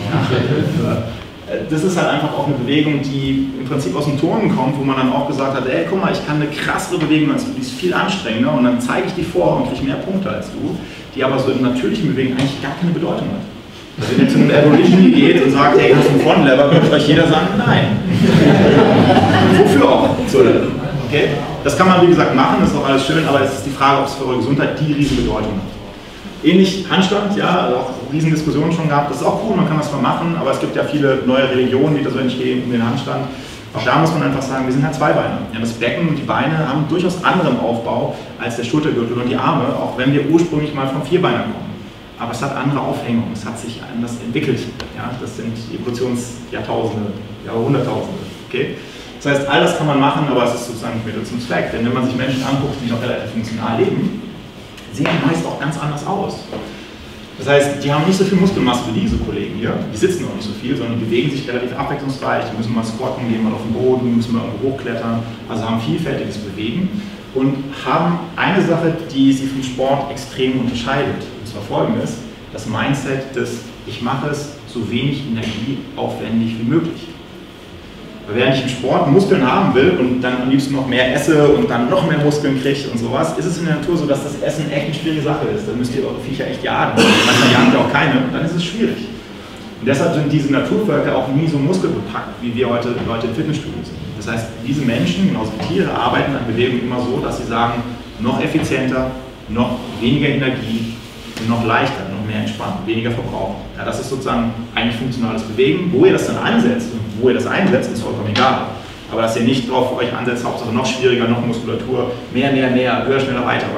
Das ist halt einfach auch eine Bewegung, die im Prinzip aus dem Turnen kommt, wo man dann auch gesagt hat, ey, guck mal, ich kann eine krassere Bewegung als du, die ist viel anstrengender und dann zeige ich die vor und kriege mehr Punkte als du, die aber so in natürlichen Bewegungen eigentlich gar keine Bedeutung hat. Also wenn ihr zu einem Aborigine geht und sagt, hey, du hast einen Front-Lever, wird euch jeder sagen, nein. Wofür auch? Okay? Das kann man wie gesagt machen, das ist auch alles schön, aber es ist die Frage, ob es für eure Gesundheit die riesen Bedeutung hat. Ähnlich Handstand, ja, also auch riesen Diskussionen schon gehabt, das ist auch cool, man kann das mal machen, aber es gibt ja viele neue Religionen, die da so entstehen um den Handstand. Auch da muss man einfach sagen, wir sind halt Zweibeiner. Ja, das Becken und die Beine haben durchaus anderen Aufbau als der Schultergürtel und die Arme, auch wenn wir ursprünglich mal vom Vierbeiner kommen. Aber es hat andere Aufhängungen, es hat sich anders entwickelt. Ja, das sind Evolutionsjahrtausende, Jahrhunderttausende. Okay? Das heißt, all das kann man machen, aber es ist sozusagen nicht Mittel zum Zweck. Denn wenn man sich Menschen anguckt, die noch relativ funktional leben, sehen meist auch ganz anders aus. Das heißt, die haben nicht so viel Muskelmasse wie diese Kollegen hier, die sitzen auch nicht so viel, sondern die bewegen sich relativ abwechslungsreich, die müssen mal squatten, gehen mal auf den Boden, müssen mal irgendwo hochklettern, also haben vielfältiges Bewegen und haben eine Sache, die sie vom Sport extrem unterscheidet, und zwar folgendes: das Mindset des ich mache es so wenig energieaufwendig wie möglich. Weil während ich im Sport Muskeln haben will und dann am liebsten noch mehr esse und dann noch mehr Muskeln kriege und sowas, ist es in der Natur so, dass das Essen echt eine schwierige Sache ist. Dann müsst ihr eure Viecher echt jagen. Manchmal jagen wir auch keine und dann ist es schwierig. Und deshalb sind diese Naturvölker auch nie so muskelbepackt, wie wir heute Leute im Fitnessstudio sind. Das heißt, diese Menschen, genauso wie Tiere, arbeiten an Bewegung immer so, dass sie sagen, noch effizienter, noch weniger Energie, noch leichter, noch mehr entspannt, weniger Verbrauch. Ja, das ist sozusagen eigentlich funktionales Bewegen. Wo ihr das dann einsetzt und wo ihr das einsetzt, ist vollkommen egal. Aber dass ihr nicht drauf euch ansetzt, Hauptsache noch schwieriger, noch Muskulatur, mehr, höher, schneller, weiter.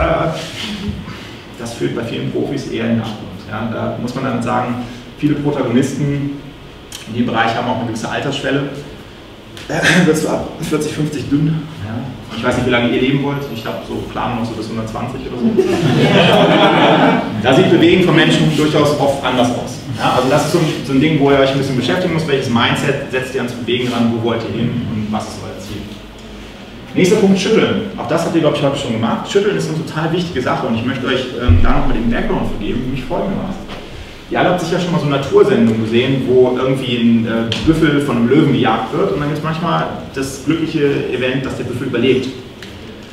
Das führt bei vielen Profis eher in den Abgrund. Ja, da muss man dann sagen, viele Protagonisten in dem Bereich haben auch eine gewisse Altersschwelle. Wirst du ab 40, 50 dünn. Ja. Ich weiß nicht, wie lange ihr leben wollt. Ich habe so Plan noch so bis 120 oder so. Da sieht Bewegen von Menschen durchaus oft anders aus. Ja, also das ist so ein Ding, wo ihr euch ein bisschen beschäftigen müsst. Welches Mindset setzt ihr ans Bewegen ran? Wo wollt ihr hin? Und was ist euer Ziel? Nächster Punkt, Schütteln. Auch das habt ihr, glaube ich, heute schon gemacht. Schütteln ist eine total wichtige Sache und ich möchte euch da nochmal den Background vergeben, nämlich folgendermaßen. Ihr alle habt sicher schon mal so Natursendungen gesehen, wo irgendwie ein Büffel von einem Löwen gejagt wird und dann gibt es manchmal das glückliche Event, dass der Büffel überlebt.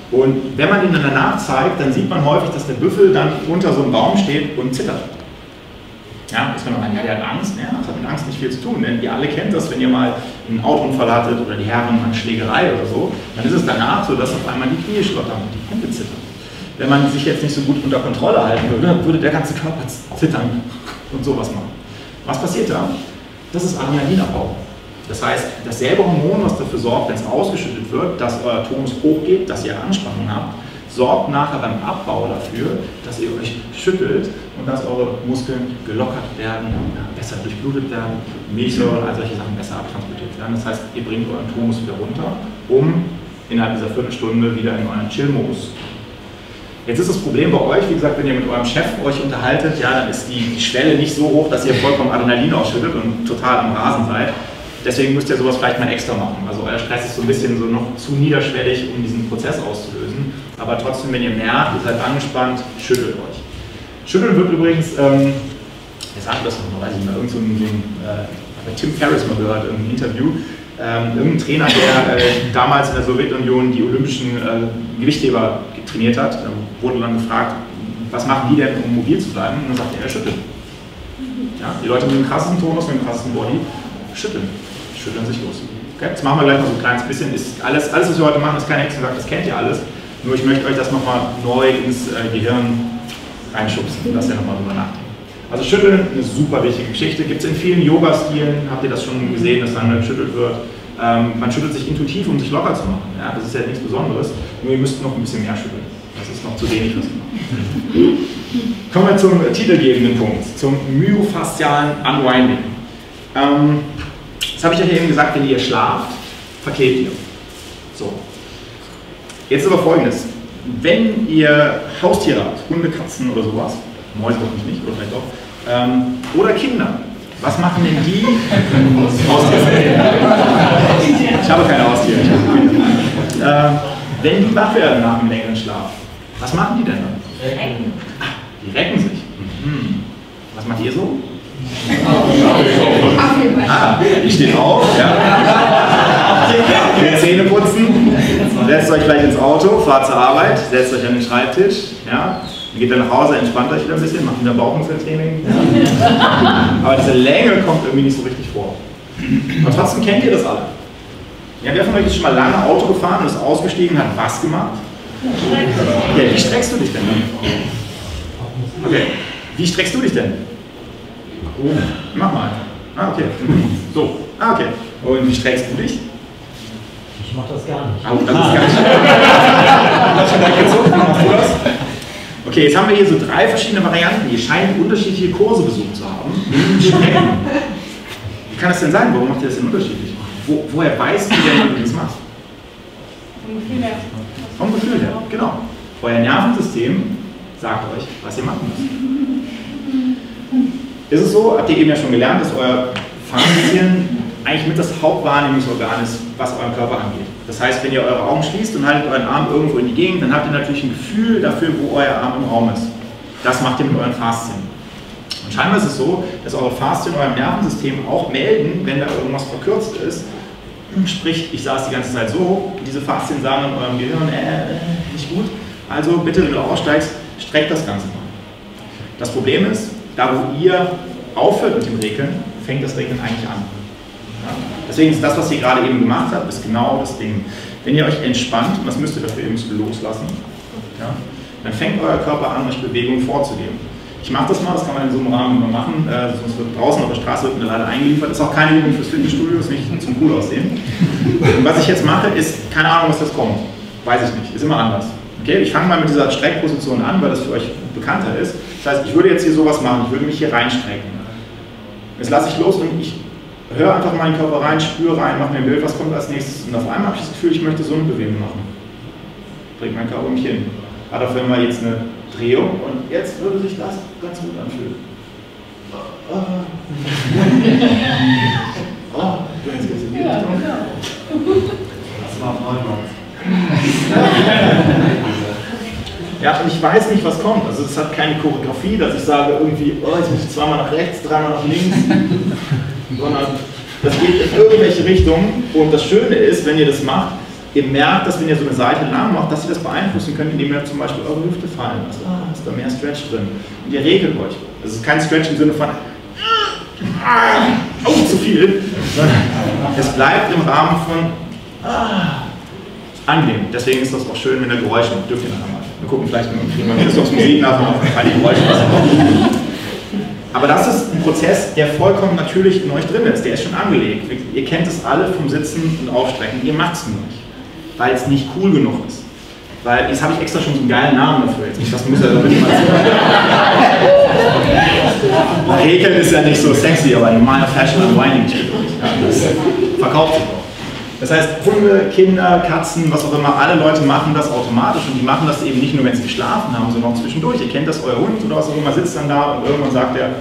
Und wenn man ihn dann danach zeigt, dann sieht man häufig, dass der Büffel dann unter so einem Baum steht und zittert. Ja, ist man noch ein, der hat Angst, ja, das hat mit Angst nicht viel zu tun, denn ihr alle kennt das, wenn ihr mal einen Autounfall hattet oder die Herren an Schlägerei oder so, dann ist es danach so, dass auf einmal die Knie schlottern und die Hände zittern. Wenn man sich jetzt nicht so gut unter Kontrolle halten würde, würde der ganze Körper zittern und sowas machen. Was passiert da? Das ist Adrenalinabbau. Das heißt, dasselbe Hormon, was dafür sorgt, wenn es ausgeschüttet wird, dass euer Tonus hochgeht, dass ihr Anspannung habt, sorgt nachher beim Abbau dafür, dass ihr euch schüttelt und dass eure Muskeln gelockert werden, besser durchblutet werden, Milchsäure und all solche Sachen besser abtransportiert werden. Das heißt, ihr bringt euren Tonus wieder runter, um innerhalb dieser Viertelstunde wieder in euren Chill-Modus zu kommen. Jetzt ist das Problem bei euch, wie gesagt, wenn ihr mit eurem Chef euch unterhaltet, ja, dann ist die Schwelle nicht so hoch, dass ihr vollkommen Adrenalin ausschüttet und total am Rasen seid. Deswegen müsst ihr sowas vielleicht mal extra machen. Also euer Stress ist so ein bisschen so noch zu niederschwellig, um diesen Prozess auszulösen. Aber trotzdem, wenn ihr merkt, ihr seid angespannt, schüttelt euch. Schütteln wird übrigens, wer sagt das noch, weiß ich mal, bei Tim Ferriss mal gehört, irgendein Interview, irgendein Trainer, der damals in der Sowjetunion die olympischen Gewichtheber trainiert hat, wurde dann gefragt, was machen die denn, um mobil zu bleiben? Und dann sagte er, schütteln. Ja, die Leute mit dem krassesten Tonus, mit dem krassesten Body, schütteln sich los. Okay, jetzt machen wir gleich mal so ein kleines bisschen. Alles, was wir heute machen, ist kein Hexenwerk, das kennt ihr alles. Nur ich möchte euch das nochmal neu ins Gehirn reinschubsen, dass ihr nochmal drüber nachdenkt. Also Schütteln, eine super wichtige Geschichte. Gibt es in vielen Yoga-Stilen, habt ihr das schon gesehen, dass dann geschüttelt wird. Man schüttelt sich intuitiv, um sich locker zu machen. Ja, das ist ja nichts Besonderes, nur ihr müsst noch ein bisschen mehr schütteln. Das ist noch zu wenig, was ihr macht. Kommen wir zum titelgebenden Punkt, zum myofaszialen Unwinding. Das habe ich euch eben gesagt, wenn ihr schlaft, verklebt ihr. So. Jetzt aber Folgendes. Wenn ihr Haustiere habt, Hunde, Katzen oder sowas, Mäuse hoffentlich nicht, oder vielleicht doch, oder Kinder, was machen denn die? Haustiere. Ich habe keine Haustiere. Wenn die wach werden nach einem längeren Schlaf, was machen die denn dann? Recken. Die recken sich. Was macht ihr so? Ich stehe auf, ja. Zähne putzen, setzt euch gleich ins Auto, fahrt zur Arbeit, setzt euch an den Schreibtisch, ja. Dann geht ihr nach Hause, entspannt euch wieder ein bisschen, macht wieder Bauchmuskeltraining. Aber diese Länge kommt irgendwie nicht so richtig vor. Und trotzdem kennt ihr das alle. Ja, wer von euch ist schon mal lange Auto gefahren und ist ausgestiegen und hat was gemacht? Ja, wie streckst du dich denn? Okay, wie streckst du dich denn? Mach mal. Ah, okay. So. Ah, okay. Und wie streckst du dich? Ich mach das gar nicht. Oh, das ist gar nicht. Hast du gleich gezogen? Machst du das? Okay, jetzt haben wir hier so 3 verschiedene Varianten. Ihr scheint unterschiedliche Kurse besucht zu haben. Wie kann das denn sein? Warum macht ihr das denn unterschiedlich? Woher weißt du denn, wie du das machst? Vom Gefühl her. Vom Gefühl her, genau. Euer Nervensystem sagt euch, was ihr machen müsst. Ist es so, habt ihr eben ja schon gelernt, dass euer Faszien eigentlich mit das Hauptwahrnehmungsorgan ist, was euren Körper angeht. Das heißt, wenn ihr eure Augen schließt und haltet euren Arm irgendwo in die Gegend, dann habt ihr natürlich ein Gefühl dafür, wo euer Arm im Raum ist. Das macht ihr mit euren Faszien. Und scheinbar ist es so, dass eure Faszien eurem Nervensystem auch melden, wenn da irgendwas verkürzt ist. Sprich, ich saß die ganze Zeit so, diese Faszien sagen in eurem Gehirn, nicht gut. Also bitte, wenn du aussteigst, streckt das Ganze mal. Das Problem ist, da wo ihr aufhört mit dem Regeln, fängt das Regeln eigentlich an. Ja? Deswegen ist das, was ihr gerade eben gemacht habt, ist genau das Ding. Wenn ihr euch entspannt, und das müsst ihr dafür, ihr müsst loslassen, ja? Dann fängt euer Körper an, euch Bewegung vorzugeben. Ich mache das mal, das kann man in so einem Rahmen immer machen, sonst wird draußen auf der Straße wird mir leider eingeliefert. Das ist auch keine Übung fürs Fitnessstudio, ist nicht zum cool aussehen. Und was ich jetzt mache, ist, keine Ahnung, was das kommt. Weiß ich nicht, ist immer anders. Okay? Ich fange mal mit dieser Streckposition an, weil das für euch bekannter ist. Das heißt, ich würde jetzt hier sowas machen, ich würde mich hier reinstrecken. Jetzt lasse ich los und ich höre einfach mal in den Körper rein, spüre rein, mache mir ein Bild, was kommt als nächstes. Und auf einmal habe ich das Gefühl, ich möchte so eine Bewegung machen. Bringt mein Körper mich hin. Hat auf einmal jetzt eine Drehung und jetzt würde sich das ganz gut anfühlen. Du jetzt in die Richtung. Das war 9 Ja, und ich weiß nicht, was kommt. Also es hat keine Choreografie, dass ich sage irgendwie, oh, jetzt muss ich zweimal nach rechts, dreimal nach links, sondern das geht in irgendwelche Richtungen. Und das Schöne ist, wenn ihr das macht, ihr merkt, dass wenn ihr so eine Seite lang macht, dass ihr das beeinflussen könnt, indem ihr zum Beispiel eure Hüfte fallen lasst. Ist da mehr Stretch drin. Und ihr regelt euch. Das ist kein Stretch im Sinne von zu viel, sondern es bleibt im Rahmen von angenehm. Deswegen ist das auch schön, wenn ihr Geräusche macht. Dürft ihr nachher mal. Wir gucken vielleicht mal, kriegen wir Christophs Musik nachher auf jeden Fall die Geräusche. Aber das ist ein Prozess, der vollkommen natürlich in euch drin ist. Der ist schon angelegt. Ihr kennt es alle vom Sitzen und Aufstrecken. Ihr macht es nur nicht, weil es nicht cool genug ist. Weil, jetzt habe ich extra schon so einen geilen Namen dafür. Das muss ja damit mal sagen. Regeln ist ja nicht so sexy, aber normaler Fashion Unwinding-Typ. Das verkauft sich auch. Das heißt, Hunde, Kinder, Katzen, was auch immer, alle Leute machen das automatisch und die machen das eben nicht nur, wenn sie geschlafen haben, sondern auch zwischendurch. Ihr kennt das, euer Hund oder was auch immer sitzt dann da und irgendwann sagt er,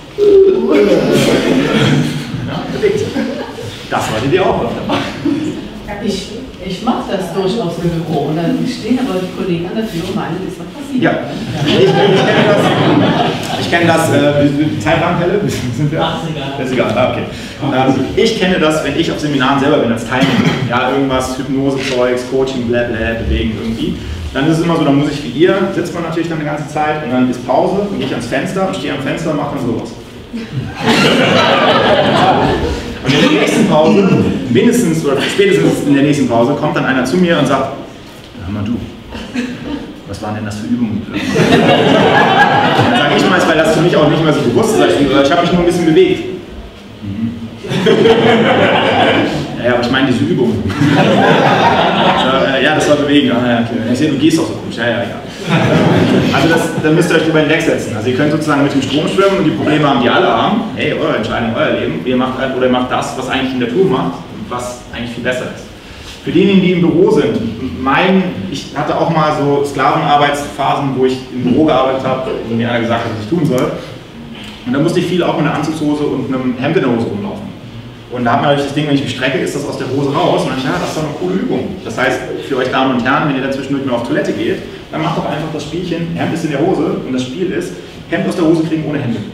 ja, bewegt sich. Das solltet ihr auch öfter machen. Ich mache das durchaus im Büro und dann stehen aber die Kollegen an der Tür und meinen, ist was passiert. Ja, ich kenne das, Zeitrahmen, sind wir? Das ist egal, okay. Ich kenne das, wenn ich auf Seminaren selber bin als Teilnehmer, ja, irgendwas, Hypnose-Zeugs, Coaching, blablabla, bewegen irgendwie, dann ist es immer so, dann muss ich wie ihr, sitzt man natürlich dann eine ganze Zeit und dann ist Pause und gehe ich ans Fenster und stehe am Fenster und mache dann sowas. Und in der nächsten Pause, mindestens oder spätestens in der nächsten Pause, kommt dann einer zu mir und sagt, hör mal du, was waren denn das für Übungen? Dann sage ich meist, weil das für mich auch nicht mehr so bewusst ist, ich habe mich nur ein bisschen bewegt. Ja, aber ich meine diese Übung. Ja, das war bewegen. Ich sehe, du gehst auch so komisch. Ja, egal. Also dann müsst ihr euch drüber hinwegsetzen. Also ihr könnt sozusagen mit dem Strom schwimmen und die Probleme haben, die alle haben. Hey, eure Entscheidung, euer Leben. Ihr macht das, was eigentlich die Natur macht, was eigentlich viel besser ist. Für diejenigen, die im Büro sind, ich hatte auch mal so Sklavenarbeitsphasen, wo ich im Büro gearbeitet habe und mir einer gesagt hat, was ich tun soll. Und da musste ich viel auch mit einer Anzugshose und einem Hemd in der Hose rumlaufen. Und da hat man natürlich das Ding, wenn ich mich strecke, ist das aus der Hose raus. Und dann dachte ich, ja, das ist doch eine coole Übung. Das heißt, für euch Damen und Herren, wenn ihr dann zwischendurch mal auf Toilette geht, dann macht doch einfach das Spielchen, Hemd ist in der Hose und das Spiel ist, Hemd aus der Hose kriegen ohne Hände.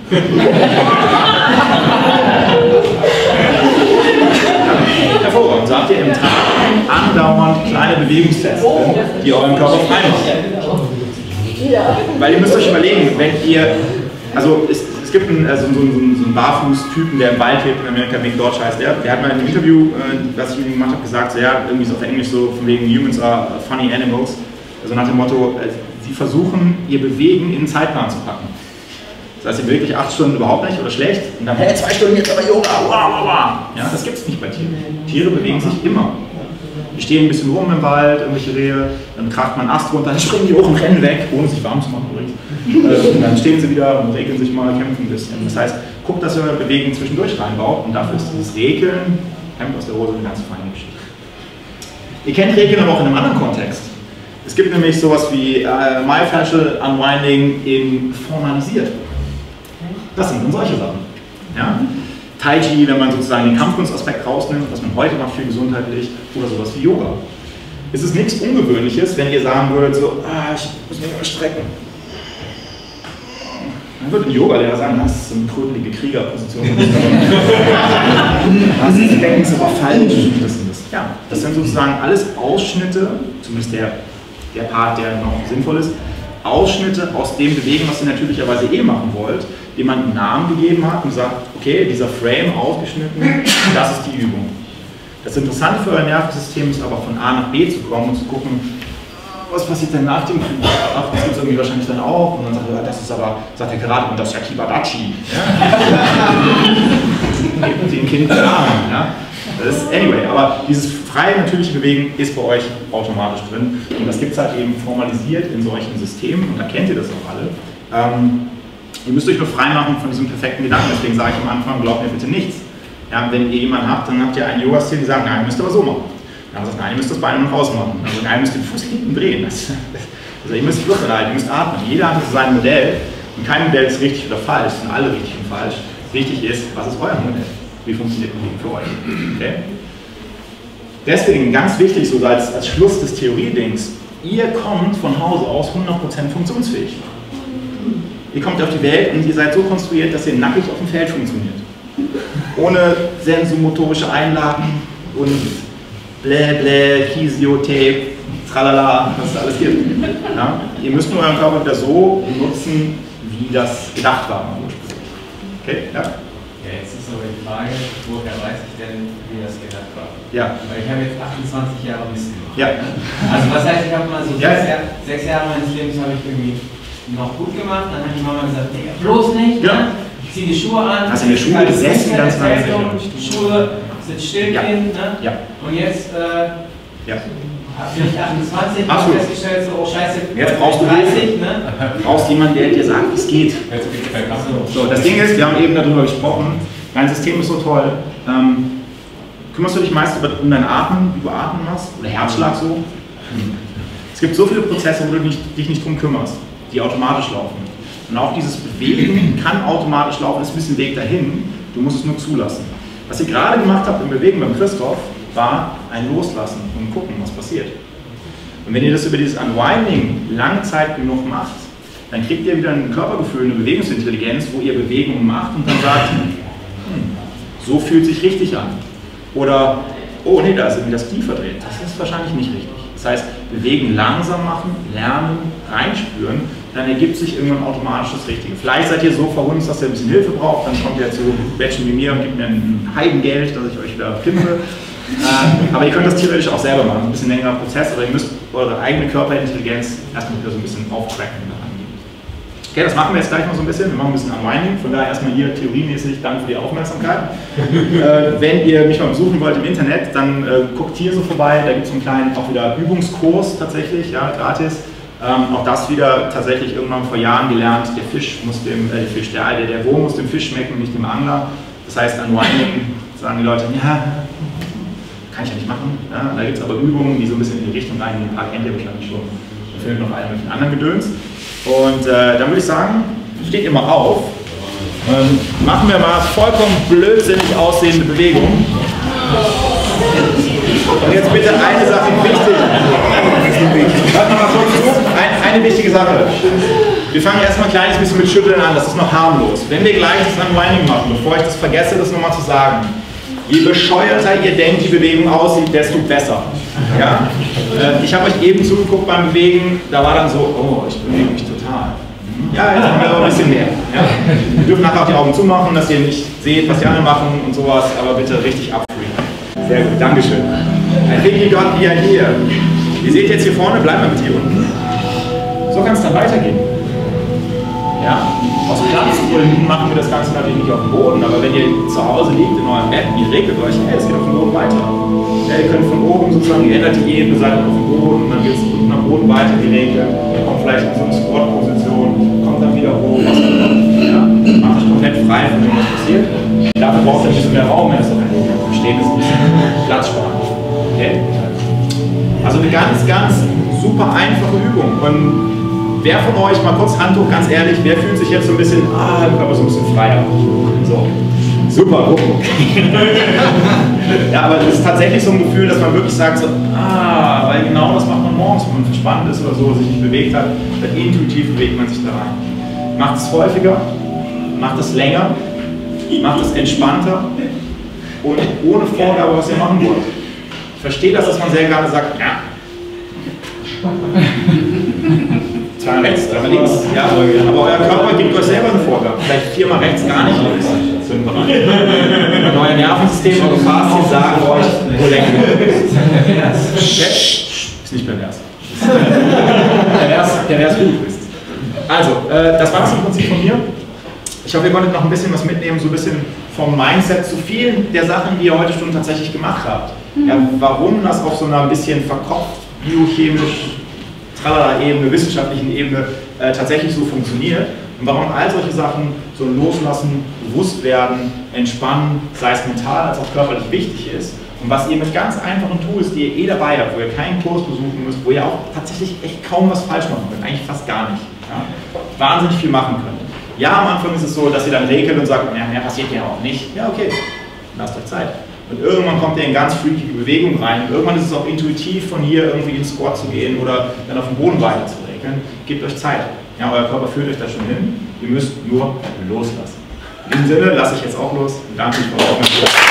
Hervorragend. So habt ihr im Tag andauernd kleine Bewegungstests, die euren Körper frei machen. Weil ihr müsst euch überlegen, wenn ihr, also es gibt so einen Barfuß-Typen, der im Wald lebt in Amerika, Mick Dodge heißt der. Der hat mal in einem Interview, was ich mit ihm gemacht habe, gesagt, so, ja, irgendwie so auf Englisch so von wegen Humans are funny animals. Also nach dem Motto, sie versuchen ihr Bewegen in den Zeitplan zu packen. Das heißt, ihr bewegt euch 8 Stunden überhaupt nicht oder schlecht und dann, hey, 2 Stunden jetzt aber Yoga, wow. Ja, das gibt es nicht bei Tieren. Tiere bewegen sich immer. Die stehen ein bisschen rum im Wald, irgendwelche Rehe, dann kracht man einen Ast runter, dann springen die hoch und rennen weg, ohne sich warm zu machen übrigens. Und dann stehen sie wieder und regeln sich mal, kämpfen ein bisschen. Das heißt, guckt, dass ihr Bewegung zwischendurch reinbaut und dafür ist dieses Regeln, Hemd aus der Hose, eine ganz feine Geschichte. Ihr kennt Regeln aber auch in einem anderen Kontext. Es gibt nämlich sowas wie Myofascial Unwinding in formalisiert. Das sind dann solche Sachen. Ja? Tai Chi, wenn man sozusagen den Kampfkunstaspekt rausnimmt, was man heute macht, viel gesundheitlich, oder sowas wie Yoga. Es ist nichts Ungewöhnliches, wenn ihr sagen würdet, so, ich muss mich mal strecken. Dann würde ein Yoga-Lehrer sagen, das ist so eine krödelige Kriegerposition. Das Becken ist aber falsch. Ja, das sind sozusagen alles Ausschnitte, zumindest der Part, der noch sinnvoll ist, Ausschnitte aus dem Bewegen, was ihr natürlicherweise machen wollt, dem man einen Namen gegeben hat und sagt, okay, dieser Frame ausgeschnitten, das ist die Übung. Das Interessante für euer Nervensystem ist aber von A nach B zu kommen und zu gucken, was passiert denn nach dem Flug? Ach, das gibt es irgendwie wahrscheinlich dann auch. Und dann sagt er, das ist aber, sagt der Karate, und das ist ja Kibadachi. Ja? Gebt dem Kind den Namen. Ja? Das ist, anyway, aber dieses freie, natürliche Bewegen ist bei euch automatisch drin. Und das gibt es halt eben formalisiert in solchen Systemen. Und da kennt ihr das auch alle. Ihr müsst euch nur frei machen von diesem perfekten Gedanken. Deswegen sage ich am Anfang, glaubt mir bitte nichts. Ja, wenn ihr jemanden habt, dann habt ihr einen Yoga-Stil, die sagen, nein, ihr müsst aber so machen. Dann sagt, nein, ihr müsst das Bein nach außen machen. Also, nein, ihr müsst den Fuß hinten drehen. Also, ihr müsst Luft anhalten, ihr müsst atmen. Jeder hat so sein Modell. Und kein Modell ist richtig oder falsch, sind alle richtig und falsch. Wichtig ist, was ist euer Modell? Wie funktioniert Bewegung für euch? Okay? Deswegen ganz wichtig, so als Schluss des Theorie-Dings, ihr kommt von Hause aus 100% funktionsfähig. Ihr kommt auf die Welt und ihr seid so konstruiert, dass ihr nackig auf dem Feld funktioniert. Ohne sensomotorische Einlagen und Blä, Kisio, Tape, tralala, was es alles gibt. Ja? Ihr müsst nur euren Körper wieder so benutzen, wie das gedacht war. Okay? Ja? Ja, jetzt ist aber die Frage, woher weiß ich denn, wie das gedacht war? Ja. Weil ich habe jetzt 28 Jahre Mist gemacht. Ja. Also was heißt, ich habe mal so Ja. 6 Jahre meines Lebens habe ich irgendwie noch gut gemacht, dann hat die Mama gesagt, Digga, bloß nicht, Ja. ne? Zieh die Schuhe an. Hast du in der Schule gesessen, ganz lange? Schuhe, sitzt still, Ja. Kind, ne? Ja. Und jetzt Ja. bin ich 28 und Absolut. festgestellt, so, oh scheiße, Jetzt brauchst du 30, ne? Du brauchst jemanden, der dir sagt, wie es geht. So, das Ding ist, wir haben eben darüber gesprochen, dein System ist so toll. Kümmerst du dich meist um deinen Atmen, wie du atmen machst? Oder Herzschlag so? Es gibt so viele Prozesse, wo du dich nicht drum kümmerst, die automatisch laufen. Und auch dieses Bewegen kann automatisch laufen, ist ein bisschen Weg dahin, du musst es nur zulassen. Was ihr gerade gemacht habt im Bewegen beim Christoph, war ein Loslassen und gucken, was passiert. Und wenn ihr das über dieses Unwinding lange Zeit genug macht, dann kriegt ihr wieder ein Körpergefühl, eine Bewegungsintelligenz, wo ihr Bewegungen macht und dann sagt, so fühlt sich richtig an. Oder, oh nee, da ist irgendwie das Knie verdreht. Das ist wahrscheinlich nicht richtig. Das heißt, bewegen langsam machen, lernen, reinspüren, dann ergibt sich irgendwann automatisch das Richtige. Vielleicht seid ihr so verhunzt, dass ihr ein bisschen Hilfe braucht, dann kommt ihr zu Menschen wie mir und gebt mir ein Heidengeld, dass ich euch wieder pimpe. Aber ihr könnt das theoretisch auch selber machen, ein bisschen längerer Prozess, aber ihr müsst eure eigene Körperintelligenz erstmal wieder so ein bisschen auftracken. Okay, das machen wir jetzt gleich noch so ein bisschen. Wir machen ein bisschen Unwinding, von daher erstmal hier theoriemäßig danke für die Aufmerksamkeit. Wenn ihr mich mal besuchen wollt im Internet, dann guckt hier so vorbei, da gibt es einen kleinen auch wieder Übungskurs tatsächlich, ja, gratis. Auch das wieder tatsächlich irgendwann vor Jahren gelernt, der Fisch muss dem, der Wurm muss dem Fisch schmecken, nicht dem Angler. Das heißt, Unwinding sagen die Leute, ja, kann ich ja nicht machen. Ja, da gibt es aber Übungen, die so ein bisschen in die Richtung reingehen, ein paar kennt ihr wahrscheinlich schon. Da findet noch einen mit anderen Gedöns. Und dann würde ich sagen, steht ihr mal auf. Machen wir mal vollkommen blödsinnig aussehende Bewegung. Und jetzt bitte eine Sache wichtig. Hört mal kurz zu. Eine wichtige Sache. Wir fangen erstmal ein kleines bisschen mit Schütteln an, das ist noch harmlos. Wenn wir gleich das Unwinding machen, bevor ich das vergesse, das nochmal zu sagen, je bescheuerter ihr denkt, die Bewegung aussieht, desto besser. Ja? Ich habe euch eben zugeguckt beim Bewegen, da war dann so, oh, ich bewege mich total. Ja, jetzt machen wir aber ein bisschen mehr. Ja? Wir dürfen nachher auch die Augen zumachen, dass ihr nicht seht, was die anderen machen und sowas, aber bitte richtig abfreaken. Sehr gut, Dankeschön. I think you got the idea. Ihr seht jetzt hier vorne, bleibt mal mit hier unten. So kann es dann weitergehen. Ja? Aus Platzgründen machen wir das Ganze natürlich nicht auf dem Boden, aber wenn ihr zu Hause liegt in eurem Bett und ihr regelt euch, hey, es geht auf dem Boden weiter. Ja, ihr könnt von oben sozusagen, ihr ändert die Ebene, seid auf dem Boden, dann geht es unten am Boden weiter geregelt, kommt vielleicht in so eine Squat-Position, kommt dann wieder hoch, was auch immer. Ja? Macht euch komplett frei von dem, was passiert. Dafür braucht ihr ein bisschen mehr Raum, wenn es auf dem Boden versteht, ist ein bisschen Platz sparen. Okay? Also eine ganz, ganz super einfache Übung. Und wer von euch, mal kurz Handtuch, ganz ehrlich, wer fühlt sich jetzt so ein bisschen, im Körper so ein bisschen freier? So, super, ja, aber das ist tatsächlich so ein Gefühl, dass man wirklich sagt, so, weil genau das macht man morgens, wenn man verspannt ist oder so, sich nicht bewegt hat, dann intuitiv bewegt man sich da rein. Macht es häufiger, macht es länger, macht es entspannter und ohne Vorgabe, was ihr machen wollt. Ich verstehe das, dass man sehr gerne sagt, ja. Zweimal rechts, dreimal links. Ja, aber euer Körper gibt euch selber eine Vorgabe. Vielleicht viermal rechts, gar nicht links. Und euer Nervensystem, eure Faszien sagen euch, wo lenken. Ist nicht pervers. Pervers gut ist. Also, das war es im Prinzip von mir. Ich hoffe, ihr konntet noch ein bisschen was mitnehmen, so ein bisschen vom Mindset zu vielen der Sachen, die ihr heute schon tatsächlich gemacht habt. Ja, warum das auf so einer ein bisschen verkopft, biochemisch, Ebene, wissenschaftlichen Ebene tatsächlich so funktioniert und warum all solche Sachen, so ein Loslassen, bewusst werden, entspannen, sei es mental als auch körperlich wichtig ist und was ihr mit ganz einfachen Tools, die ihr dabei habt, wo ihr keinen Kurs besuchen müsst, wo ihr auch tatsächlich echt kaum was falsch machen könnt, eigentlich fast gar nicht, ja, wahnsinnig viel machen könnt. Ja, am Anfang ist es so, dass ihr dann regelt und sagt, ja, mehr passiert ja auch nicht. Ja, okay, lasst euch Zeit. Und irgendwann kommt ihr in ganz freakige Bewegung rein. Und irgendwann ist es auch intuitiv, von hier irgendwie in Squat zu gehen oder dann auf dem Boden weiter zu regeln. Gebt euch Zeit. Ja, euer Körper führt euch da schon hin. Ihr müsst nur loslassen. In diesem Sinne lasse ich jetzt auch los. Danke für eure Aufmerksamkeit.